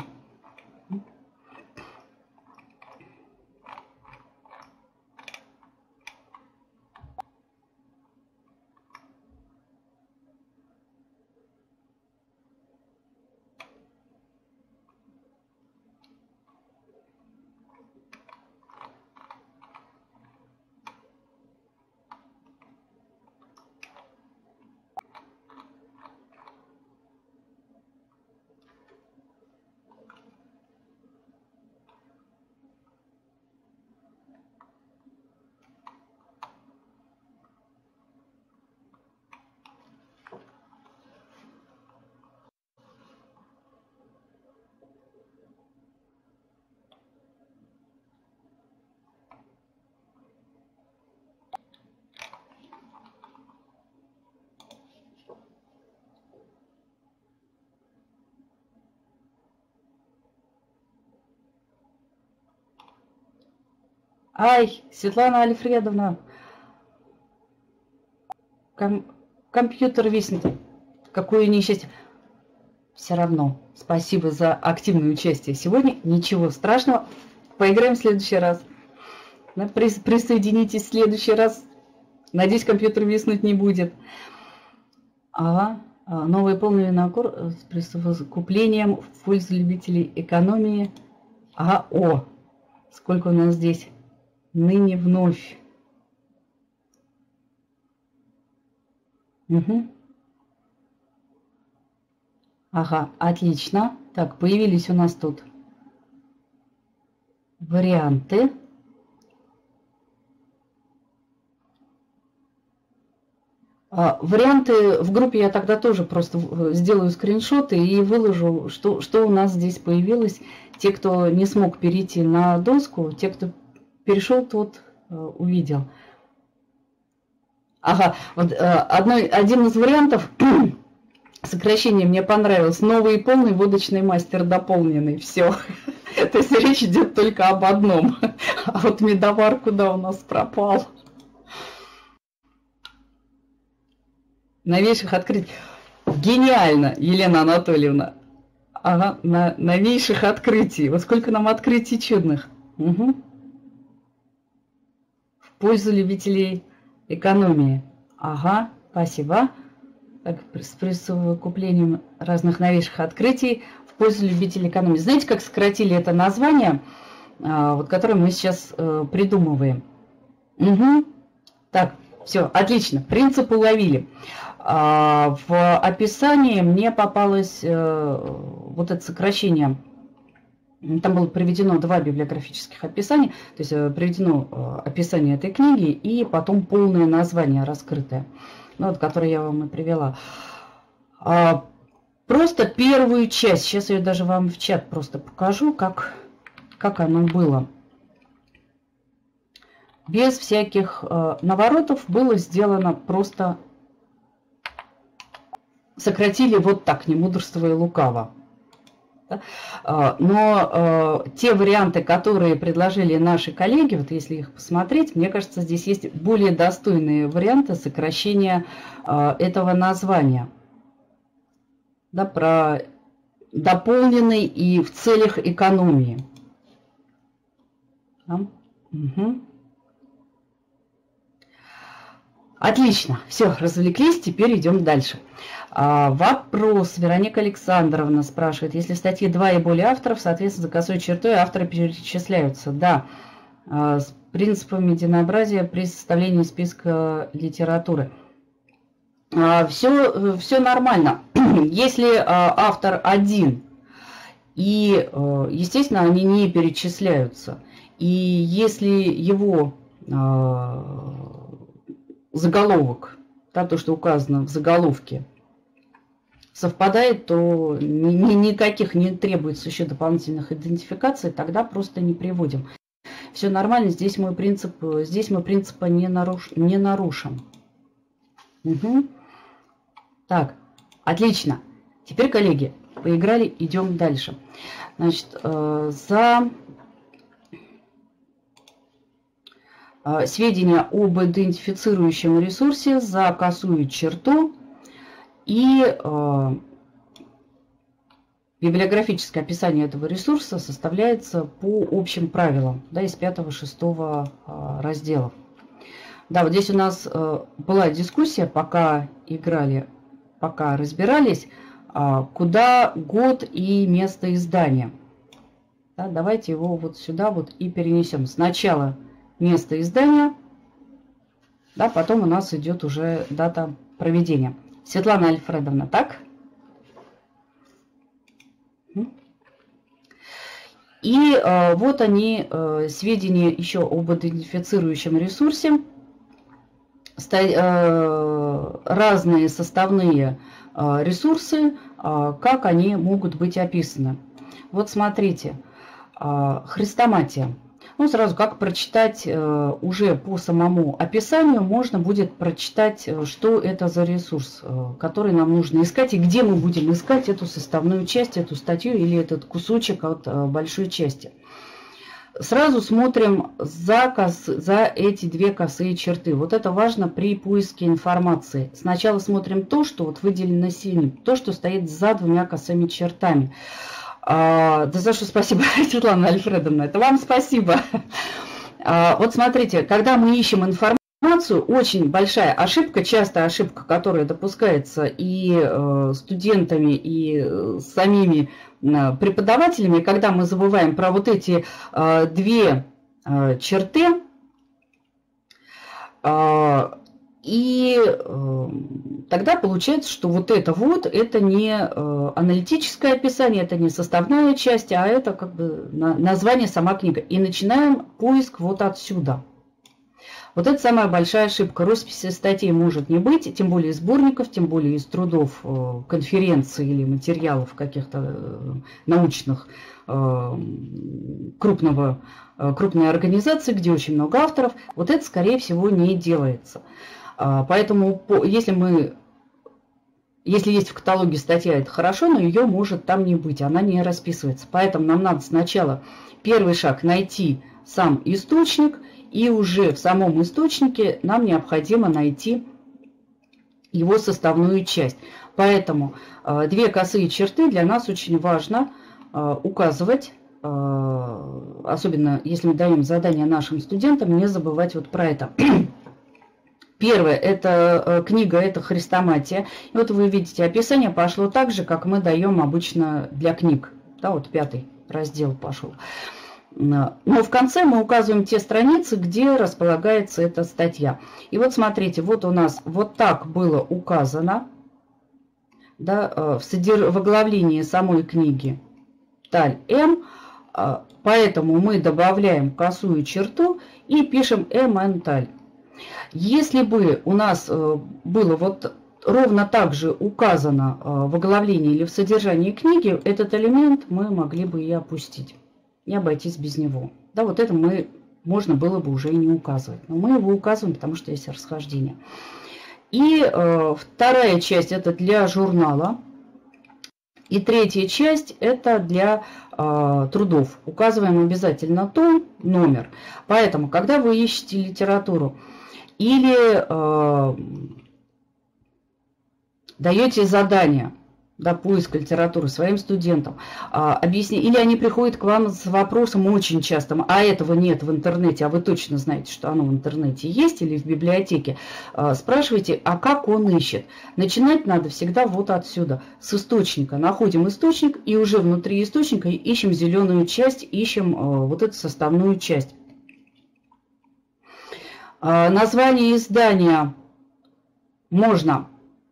Ай, Светлана Альфредовна, компьютер виснет. Какое несчастье. Все равно, спасибо за активное участие сегодня. Ничего страшного. Поиграем в следующий раз. Присоединитесь в следующий раз. Надеюсь, компьютер виснуть не будет. Ага. Новый полный винокур с присовокуплением в пользу любителей экономии. Ага, о, сколько у нас здесь. Ныне вновь. Угу. Ага, отлично. Так, появились у нас тут варианты. Варианты в группе я тогда тоже просто сделаю скриншоты и выложу, что у нас здесь появилось. Те, кто не смог перейти на доску, те, кто перешел, тот увидел. Ага, вот один из вариантов сокращения мне понравилось. Новый и полный, водочный мастер дополненный. Все. То есть речь идет только об одном. А вот медовар куда у нас пропал? Новейших открытий. Гениально, Елена Анатольевна. Ага, новейших открытий. Вот сколько нам открытий чудных. Угу. В пользу любителей экономии. Ага, спасибо. Так, с присовокуплением разных новейших открытий в пользу любителей экономии. Знаете, как сократили это название, вот, которое мы сейчас придумываем? Угу. Так, все, отлично. Принцип уловили. В описании мне попалось вот это сокращение. Там было приведено 2 библиографических описания, то есть приведено описание этой книги и потом полное название раскрытое, ну, вот, которое я вам и привела. Просто первую часть. Сейчас я даже вам в чат просто покажу, как оно было. Без всяких наворотов было сделано просто... Сократили вот так, не мудрствуя лукаво. Но те варианты, которые предложили наши коллеги, вот если их посмотреть, мне кажется, здесь есть более достойные варианты сокращения этого названия. Да, про дополненный и в целях экономии. Да? Угу. Отлично, все, развлеклись, теперь идем дальше. Вопрос. Вероника Александровна спрашивает, если в статье 2 и более авторов, соответственно, за косой чертой авторы перечисляются. Да, с принципом единообразия при составлении списка литературы. Все нормально. Если автор один, и, естественно, они не перечисляются, и если его заголовок, да, то, что указано в заголовке, совпадает, то никаких не требуется еще дополнительных идентификаций, тогда просто не приводим. Все нормально, здесь мы принципа не нарушим. Угу. Так, отлично. Теперь, коллеги, поиграли, идем дальше. Значит, за сведения об идентифицирующем ресурсе, за косую черту и библиографическое описание этого ресурса составляется по общим правилам, да, из 5-6 разделов. Да, вот здесь у нас была дискуссия, пока играли, пока разбирались, куда год и место издания. Да, давайте его вот сюда вот и перенесем. Сначала место издания, да, потом у нас идет уже дата проведения. Светлана Альфредовна, так? И вот они, сведения еще об идентифицирующем ресурсе, разные составные ресурсы, как они могут быть описаны. Вот смотрите, хрестоматия. Ну, сразу как прочитать уже по самому описанию, можно будет прочитать, что это за ресурс, который нам нужно искать, и где мы будем искать эту составную часть, эту статью или этот кусочек от большой части. Сразу смотрим за эти две косые черты. Вот это важно при поиске информации. Сначала смотрим то, что вот выделено синим, то, что стоит за двумя косыми чертами. Да за что спасибо, Светлана Альфредовна, это вам спасибо. Вот смотрите, когда мы ищем информацию, очень большая ошибка, частая ошибка, которая допускается и студентами, и самими преподавателями, когда мы забываем про вот эти две черты, и тогда получается, что вот это не аналитическое описание, это не составная часть, а это как бы название сама книга. И начинаем поиск вот отсюда. Вот это самая большая ошибка. Росписи статей может не быть, тем более сборников, тем более из трудов конференций или материалов каких-то научных крупной организации, где очень много авторов. Вот это, скорее всего, не делается. Поэтому, если есть в каталоге статья, это хорошо, но ее может там не быть, она не расписывается. Поэтому нам надо сначала первый шаг найти сам источник, и уже в самом источнике нам необходимо найти его составную часть. Поэтому две косые черты для нас очень важно указывать, особенно если мы даем задание нашим студентам, не забывать вот про это. Первое, это книга, это хрестоматия. И вот вы видите, описание пошло так же, как мы даем обычно для книг. Да, вот 5 раздел пошел. Но в конце мы указываем те страницы, где располагается эта статья. И вот смотрите, вот у нас вот так было указано, да, в оглавлении самой книги Таль М. Поэтому мы добавляем косую черту и пишем МН Таль. Если бы у нас было вот ровно так же указано в оглавлении или в содержании книги, этот элемент мы могли бы и опустить, и обойтись без него. Да, вот это можно было бы уже и не указывать. Но мы его указываем, потому что есть расхождение. И вторая часть – это для журнала. И третья часть – это для трудов. Указываем обязательно том, номер. Поэтому, когда вы ищете литературу или даете задание, да, поиск литературы своим студентам, или они приходят к вам с вопросом очень частым, а этого нет в интернете, а вы точно знаете, что оно в интернете есть или в библиотеке, спрашивайте, а как он ищет. Начинать надо всегда вот отсюда, с источника. Находим источник и уже внутри источника ищем зеленую часть, ищем вот эту составную часть. Название издания можно...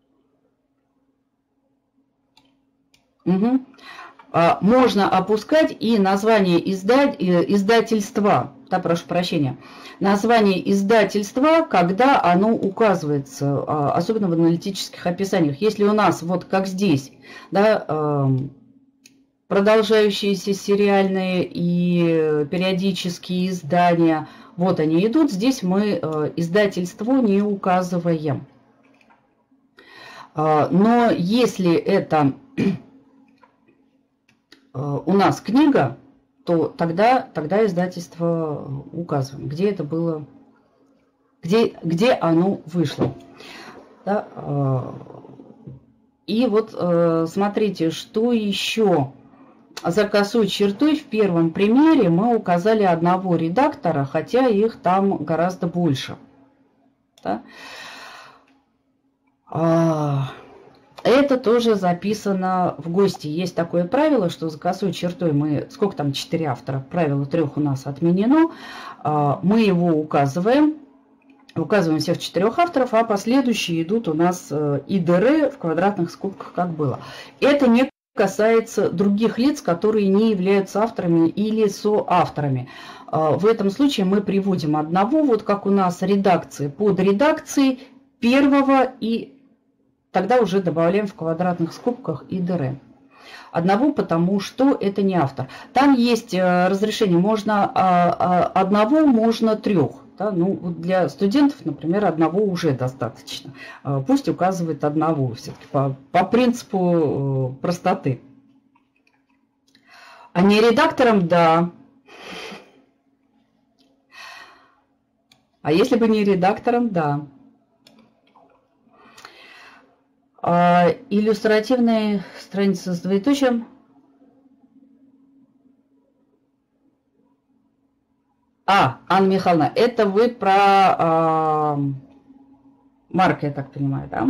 Можно опускать и название издательства, да, прошу прощения, название издательства, когда оно указывается, особенно в аналитических описаниях. Если у нас, вот как здесь, да, продолжающиеся сериальные и периодические издания, вот они идут, здесь мы издательство не указываем. Но если это... у нас книга, то тогда издательство указываем, где это было, где оно вышло. Да? И вот смотрите, что еще за косой чертой в первом примере мы указали одного редактора, хотя их там гораздо больше. Да? Это тоже записано в ГОСТе. Есть такое правило, что за косой чертой мы... Сколько там? 4 автора. Правило 3 у нас отменено. Мы его указываем. Указываем всех 4 авторов, а последующие идут у нас ИДР в квадратных скобках, как было. Это не касается других лиц, которые не являются авторами или соавторами. В этом случае мы приводим одного, вот как у нас редакции, под редакцией первого и... Тогда уже добавляем в квадратных скобках ИДР. Одного, потому что это не автор. Там есть разрешение, можно одного, можно 3. Да? Ну, для студентов, например, одного уже достаточно. Пусть указывает одного, все-таки по принципу простоты. А не редактором, да. А если бы не редактором, да. Иллюстративные страницы с двоеточием. Анна Михайловна, это вы про Марка, я так понимаю, да?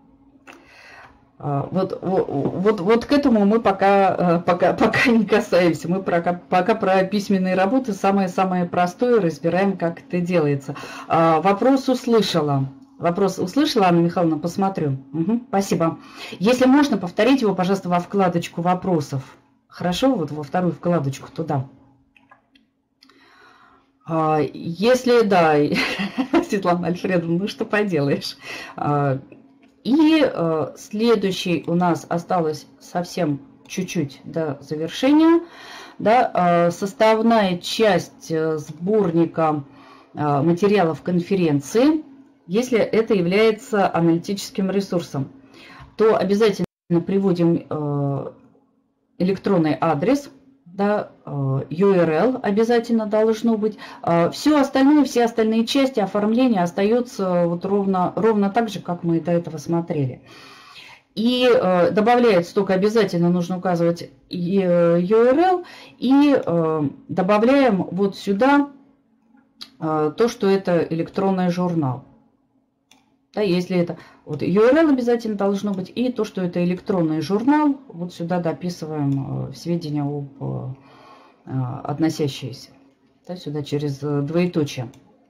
Вот к этому мы пока не касаемся. Мы пока про письменные работы самое-самое простое разбираем, как это делается. Вопрос услышала. Вопрос услышала, Анна Михайловна, посмотрю. Угу, спасибо. Если можно, повторите его, пожалуйста, во вкладочку вопросов. Хорошо, вот во вторую вкладочку туда. Если да, Светлана Альфредовна, ну что поделаешь. И следующий у нас осталось совсем чуть-чуть до завершения. Да, составная часть сборника материалов конференции. Если это является аналитическим ресурсом, то обязательно приводим электронный адрес, да, URL обязательно должно быть. Все остальные части оформления остается вот ровно так же, как мы до этого смотрели. И добавляется только обязательно нужно указывать и URL, и добавляем вот сюда то, что это электронный журнал. Да, если это вот URL обязательно должно быть, и то, что это электронный журнал, вот сюда дописываем сведения об относящиеся. Да, сюда через двоеточие.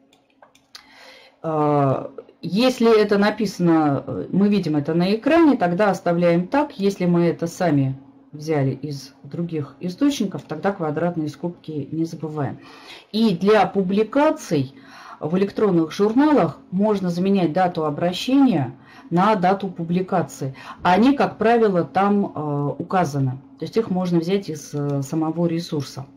Если это написано, мы видим это на экране, тогда оставляем так. Если мы это сами взяли из других источников, тогда квадратные скобки не забываем. И для публикаций в электронных журналах можно заменять дату обращения на дату публикации. Они, как правило, там указаны. То есть их можно взять из самого ресурса.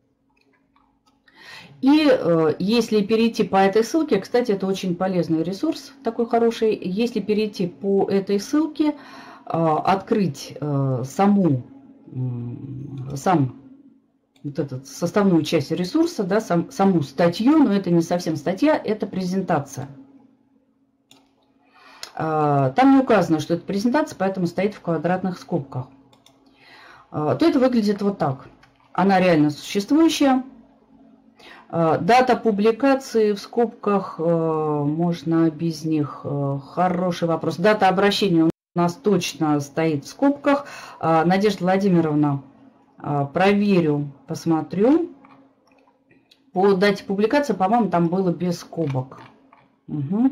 И если перейти по этой ссылке, кстати, это очень полезный ресурс, такой хороший. Если перейти по этой ссылке, открыть сам вот эту составную часть ресурса, да, саму статью, но это не совсем статья, это презентация. Там не указано, что это презентация, поэтому стоит в квадратных скобках. То это выглядит вот так. Она реально существующая. Дата публикации в скобках, можно без них. Хороший вопрос. Дата обращения у нас точно стоит в скобках. Надежда Владимировна, проверю, посмотрю. По дате публикации, по-моему, там было без скобок. Угу.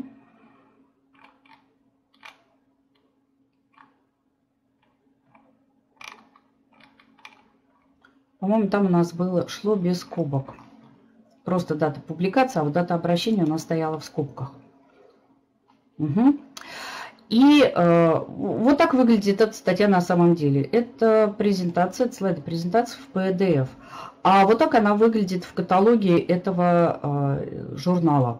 По-моему, там у нас шло без скобок. Просто дата публикации, а вот дата обращения у нас стояла в скобках. Угу. И вот так выглядит эта статья на самом деле. Это презентация, слайды презентации в PDF. А вот так она выглядит в каталоге этого журнала.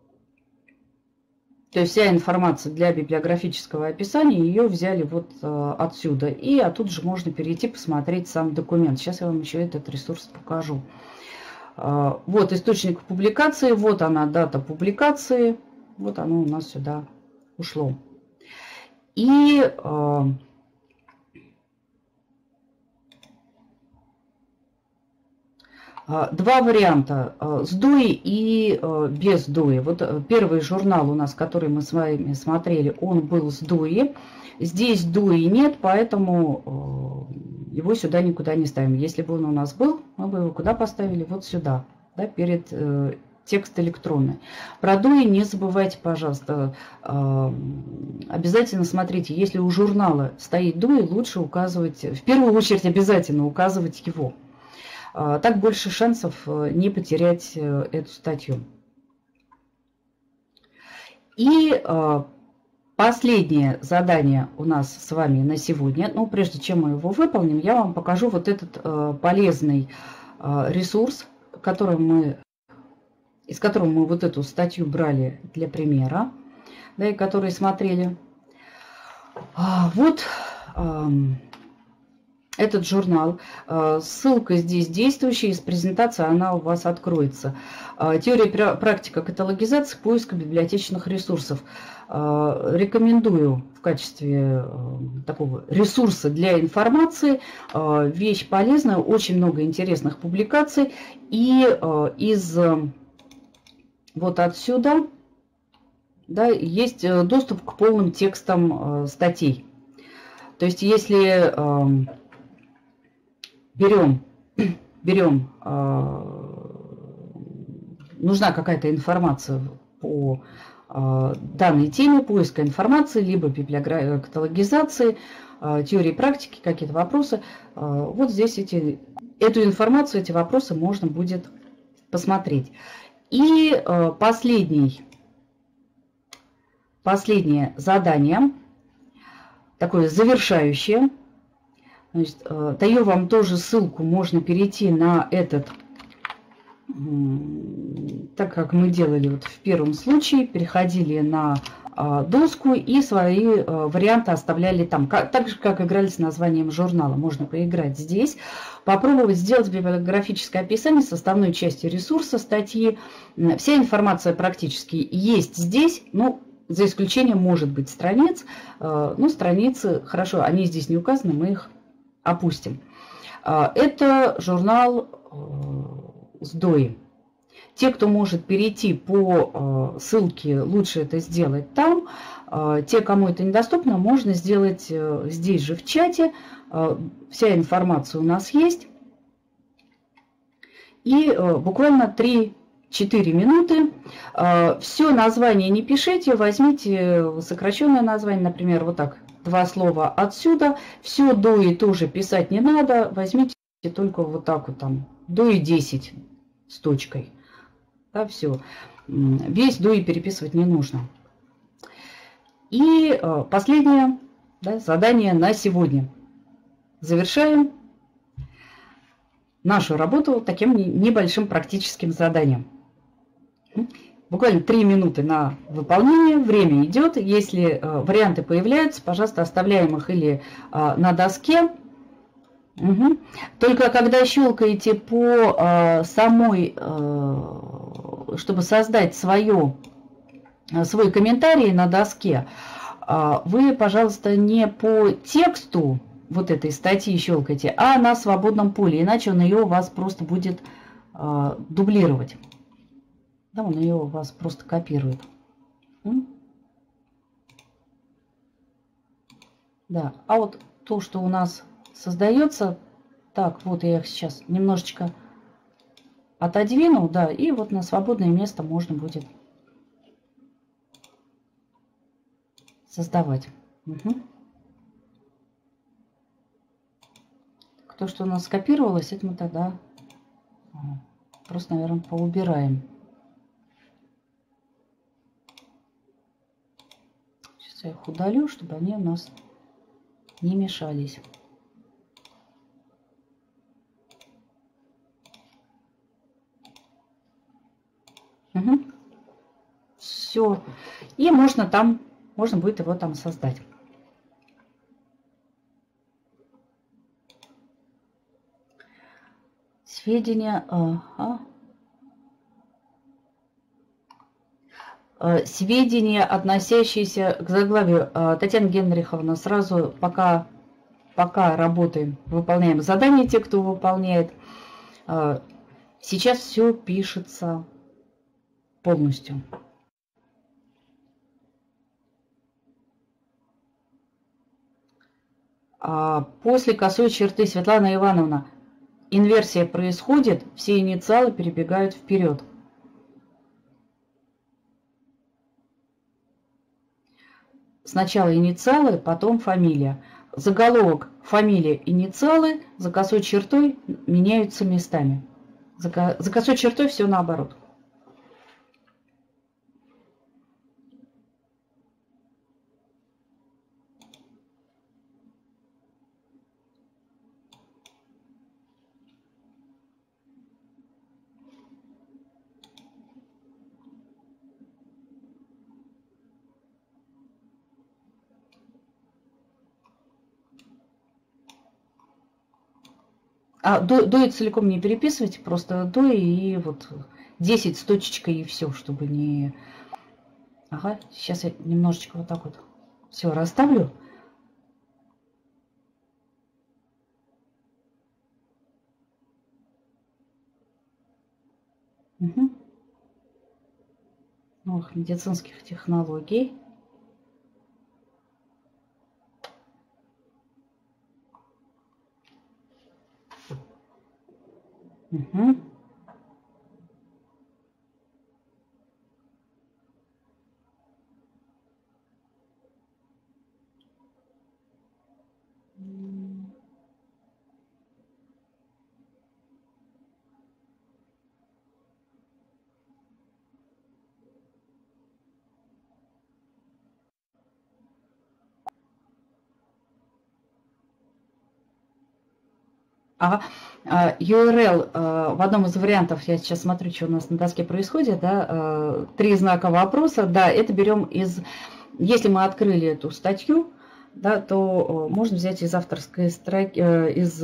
То есть вся информация для библиографического описания, ее взяли вот отсюда. И оттуда же можно перейти, посмотреть сам документ. Сейчас я вам еще этот ресурс покажу. Вот источник публикации, вот она, дата публикации. Вот оно у нас сюда ушло. И два варианта, с дуи и без дуи. Вот первый журнал у нас, который мы с вами смотрели, он был с дуи. Здесь дуи нет, поэтому его сюда никуда не ставим. Если бы он у нас был, мы бы его куда поставили? Вот сюда, да, перед текст электронный. Про дуи не забывайте, пожалуйста. Обязательно смотрите, если у журнала стоит дуи, лучше указывать, в первую очередь обязательно указывать его. Так больше шансов не потерять эту статью. И последнее задание у нас с вами на сегодня. Но прежде чем мы его выполним, я вам покажу вот этот полезный ресурс, из которого мы вот эту статью брали для примера, да, и который смотрели. Вот этот журнал. Ссылка здесь действующая, из презентации она у вас откроется. Теория, практика каталогизации, поиска библиотечных ресурсов. Рекомендую в качестве такого ресурса для информации. Вещь полезная, очень много интересных публикаций. И из вот отсюда, да, есть доступ к полным текстам статей. То есть если берем нужна какая-то информация по данной теме, поиска информации, либо каталогизации, теории практики, какие-то вопросы, вот здесь эту информацию, эти вопросы можно будет посмотреть. И последнее задание, такое завершающее. Значит, даю вам тоже ссылку, можно перейти на этот, так как мы делали вот в первом случае, переходили на доску и свои варианты оставляли там. Так же, как играли с названием журнала. Можно поиграть здесь, попробовать сделать библиографическое описание составной части ресурса статьи. Вся информация практически есть здесь, но за исключением, может быть, страниц. Ну, страницы, хорошо, они здесь не указаны, мы их опустим. Это журнал с ДОИ. Те, кто может перейти по ссылке, лучше это сделать там. Те, кому это недоступно, можно сделать здесь же в чате. Вся информация у нас есть. И буквально 3-4 минуты. Все название не пишите, возьмите сокращенное название, например, вот так, 2 слова отсюда. Все ДОИ тоже писать не надо, возьмите только вот так вот там, ДОИ 10 с точкой. Да, все. Весь ДОИ переписывать не нужно. И последнее, да, задание на сегодня. Завершаем нашу работу таким небольшим практическим заданием. Буквально 3 минуты на выполнение, время идет. Если варианты появляются, пожалуйста, оставляем их или на доске. Угу. Только когда щелкаете по самой, чтобы создать свой комментарий на доске, вы, пожалуйста, не по тексту вот этой статьи щелкайте, а на свободном поле, иначе он ее у вас просто будет дублировать. Да, он ее у вас просто копирует. Да, а вот то, что у нас создается, так, вот я их сейчас немножечко отодвину, да, и вот на свободное место можно будет создавать. Угу. То, что у нас скопировалось, это мы тогда просто, наверное, поубираем. Сейчас я их удалю, чтобы они у нас не мешались. Угу. Все. И можно будет его там создать. Сведения, сведения, относящиеся к заглавию. Татьяна Генриховна, сразу пока работаем, выполняем задания, те, кто выполняет. Сейчас все пишется полностью. После косой черты, Светлана Ивановна, инверсия происходит, все инициалы перебегают вперед. Сначала инициалы, потом фамилия. Заголовок, фамилия, инициалы, за косой чертой меняются местами. За косой чертой все наоборот. До и целиком не переписывайте, просто до и вот 10 с точечкой и все, чтобы не... Ага, сейчас я немножечко вот так вот все расставлю. Угу. Новых медицинских технологий. Угу. Ага. URL в одном из вариантов, я сейчас смотрю, что у нас на доске происходит, да, 3 знака вопроса, да, это берем из, если мы открыли эту статью, да, то можно взять из авторской строки, из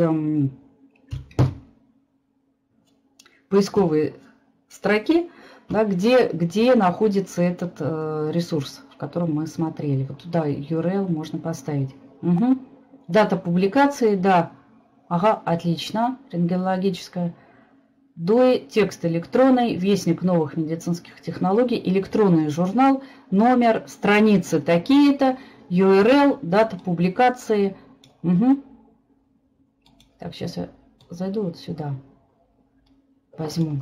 поисковой строки, да, где находится этот ресурс, в котором мы смотрели. Вот туда URL можно поставить. Угу. Дата публикации, да. Ага, отлично. Рентгенологическая. ДОИ, текст электронный, вестник новых медицинских технологий, электронный журнал, номер, страницы такие-то, URL, дата публикации. Угу. Так, сейчас я зайду вот сюда. Возьму.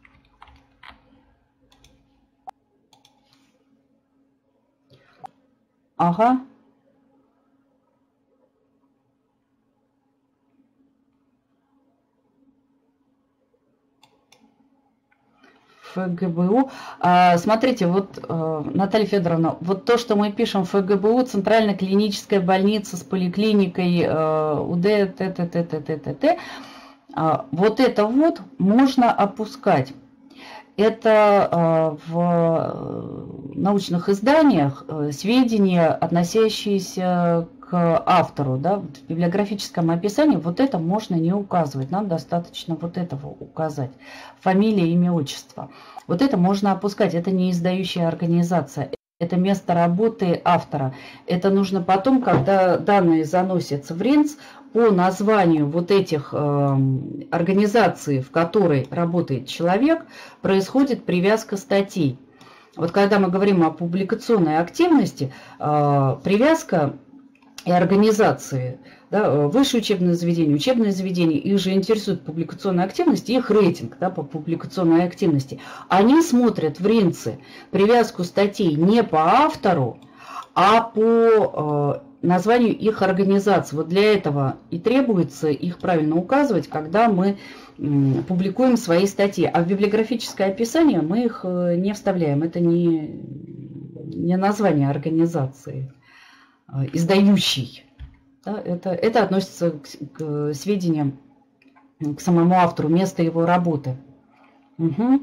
Ага. ФГБУ. Смотрите, вот, Наталья Федоровна, вот то, что мы пишем ФГБУ, Центральная клиническая больница с поликлиникой УД, т. Вот это вот можно опускать. Это в научных изданиях сведения, относящиеся к автору, да, в библиографическом описании вот это можно не указывать, нам достаточно вот этого указать. Фамилия, имя, отчество. Вот это можно опускать, это не издающая организация, это место работы автора. Это нужно потом, когда данные заносятся в РИНС, по названию вот этих организаций, в которой работает человек, происходит привязка статей. Вот когда мы говорим о публикационной активности, привязка и организации, да, высшее учебное заведение, их же интересует публикационная активность и их рейтинг, да, по публикационной активности. Они смотрят в РИНСе привязку статей не по автору, а по названию их организации. Вот для этого и требуется их правильно указывать, когда мы публикуем свои статьи. А в библиографическое описание мы их не вставляем. Это не название организации, издающей. Да, это относится к сведениям, к самому автору, место его работы. Угу.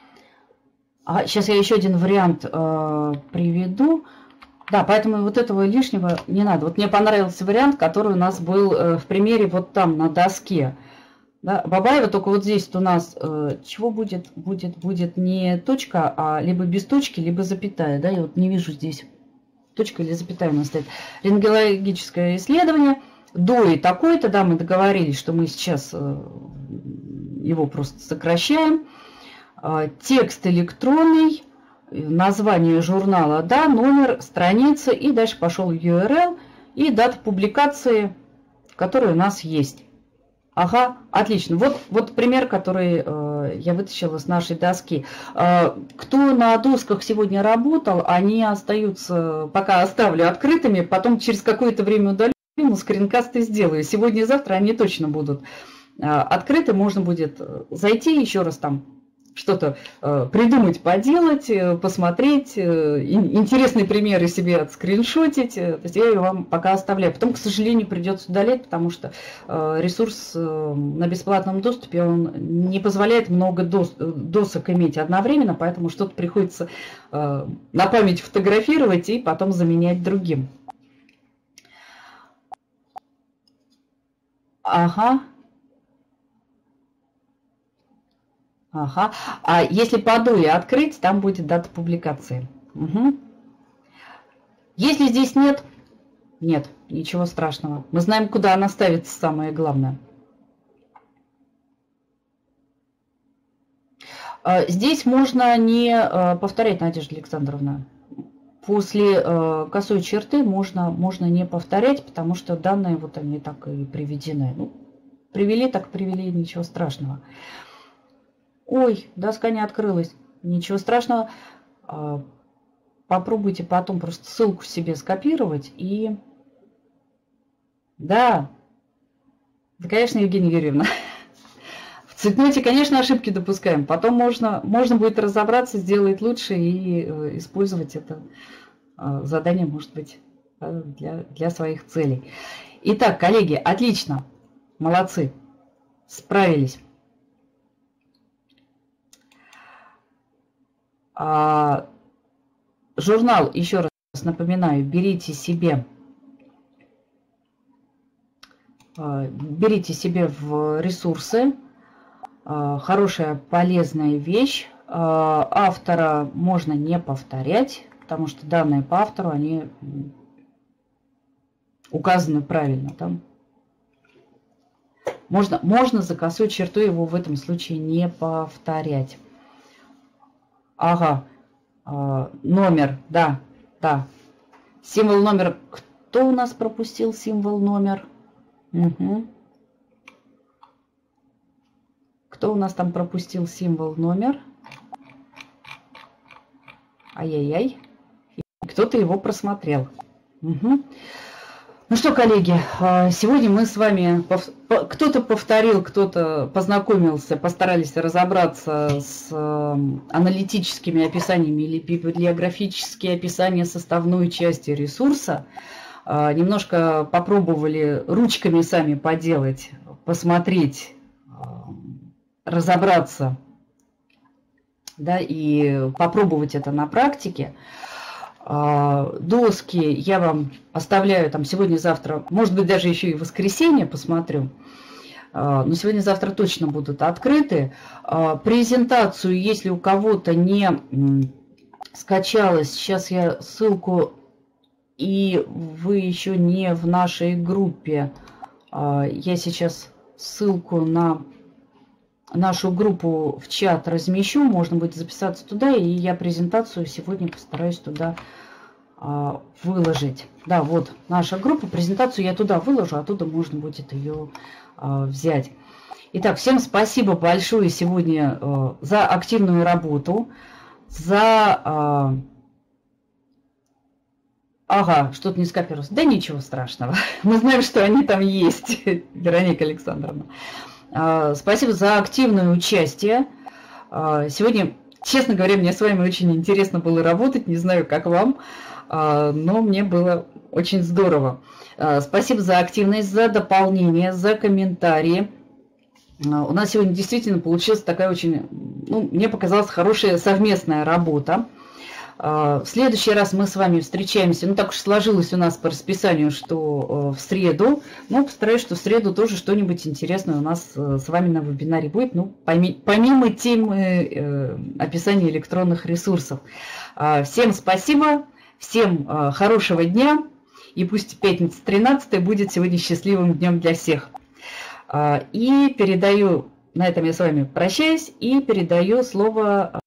Сейчас я еще один вариант приведу. Да, поэтому вот этого лишнего не надо. Вот мне понравился вариант, который у нас был в примере вот там на доске. Да, Бабаева, только вот здесь у нас чего будет? Будет не точка, а либо без точки, либо запятая. Да, я вот не вижу здесь точка или запятая у нас стоит. Рентгенологическое исследование. До и такой-то, да, мы договорились, что мы сейчас его просто сокращаем. Текст электронный. Название журнала, да, номер, страница, и дальше пошел URL и дата публикации, которая у нас есть. Ага, отлично. Вот пример, который я вытащила с нашей доски. Кто на досках сегодня работал, они остаются, пока оставлю открытыми, потом через какое-то время удалю, скринкасты сделаю. Сегодня и завтра они точно будут открыты, можно будет зайти еще раз там что-то придумать, поделать, посмотреть, интересные примеры себе отскриншотить. То есть я ее вам пока оставляю. Потом, к сожалению, придется удалять, потому что ресурс на бесплатном доступе, он не позволяет много досок иметь одновременно, поэтому что-то приходится на память фотографировать и потом заменять другим. Ага. Ага. А если по доле открыть, там будет дата публикации. Угу. Если здесь нет, ничего страшного. Мы знаем, куда она ставится, самое главное. Здесь можно не повторять, Надежда Александровна. После косой черты можно не повторять, потому что данные вот они так и приведены. Ну, привели, так привели, ничего страшного. Ой, доска не открылась. Ничего страшного. Попробуйте потом просто ссылку себе скопировать и... Да, конечно, Евгения Юрьевна. В цветноте, конечно, ошибки допускаем. Потом можно будет разобраться, сделать лучше и использовать это задание, может быть, для своих целей. Итак, коллеги, отлично. Молодцы. Справились. Журнал, еще раз напоминаю, берите себе в ресурсы. Хорошая, полезная вещь. Автора можно не повторять, потому что данные по автору, они указаны правильно. Там можно за косой чертой его в этом случае не повторять. Ага, номер, да. Символ номер. Кто у нас пропустил символ номер? Угу. Кто у нас там пропустил символ номер? Ай-яй-яй. Кто-то его просмотрел. Угу. Ну что, коллеги, сегодня мы с вами, кто-то повторил, кто-то познакомился, постарались разобраться с аналитическими описаниями или библиографические описания составной части ресурса. Немножко попробовали ручками сами поделать, посмотреть, разобраться, да, и попробовать это на практике. Доски я вам оставляю там сегодня-завтра, может быть, даже еще и в воскресенье посмотрю, но сегодня-завтра точно будут открыты. Презентацию, если у кого-то не скачалась, сейчас я ссылку, и вы еще не в нашей группе, я сейчас ссылку на нашу группу в чат размещу, можно будет записаться туда, и я презентацию сегодня постараюсь туда выложить. Да, вот наша группа, презентацию я туда выложу, оттуда можно будет ее взять. Итак, всем спасибо большое сегодня за активную работу, за... Ага, что-то не скопировалось. Да ничего страшного, мы знаем, что они там есть, Вероника Александровна. Спасибо за активное участие. Сегодня, честно говоря, мне с вами очень интересно было работать. Не знаю, как вам, но мне было очень здорово. Спасибо за активность, за дополнение, за комментарии. У нас сегодня действительно получилась такая очень, ну, мне показалась хорошая совместная работа. В следующий раз мы с вами встречаемся, ну так уж сложилось у нас по расписанию, что в среду, но постараюсь, что в среду тоже что-нибудь интересное у нас с вами на вебинаре будет, ну, помимо темы описания электронных ресурсов. Всем спасибо, всем хорошего дня, и пусть пятница 13 будет сегодня счастливым днем для всех. И передаю, на этом я с вами прощаюсь, и передаю слово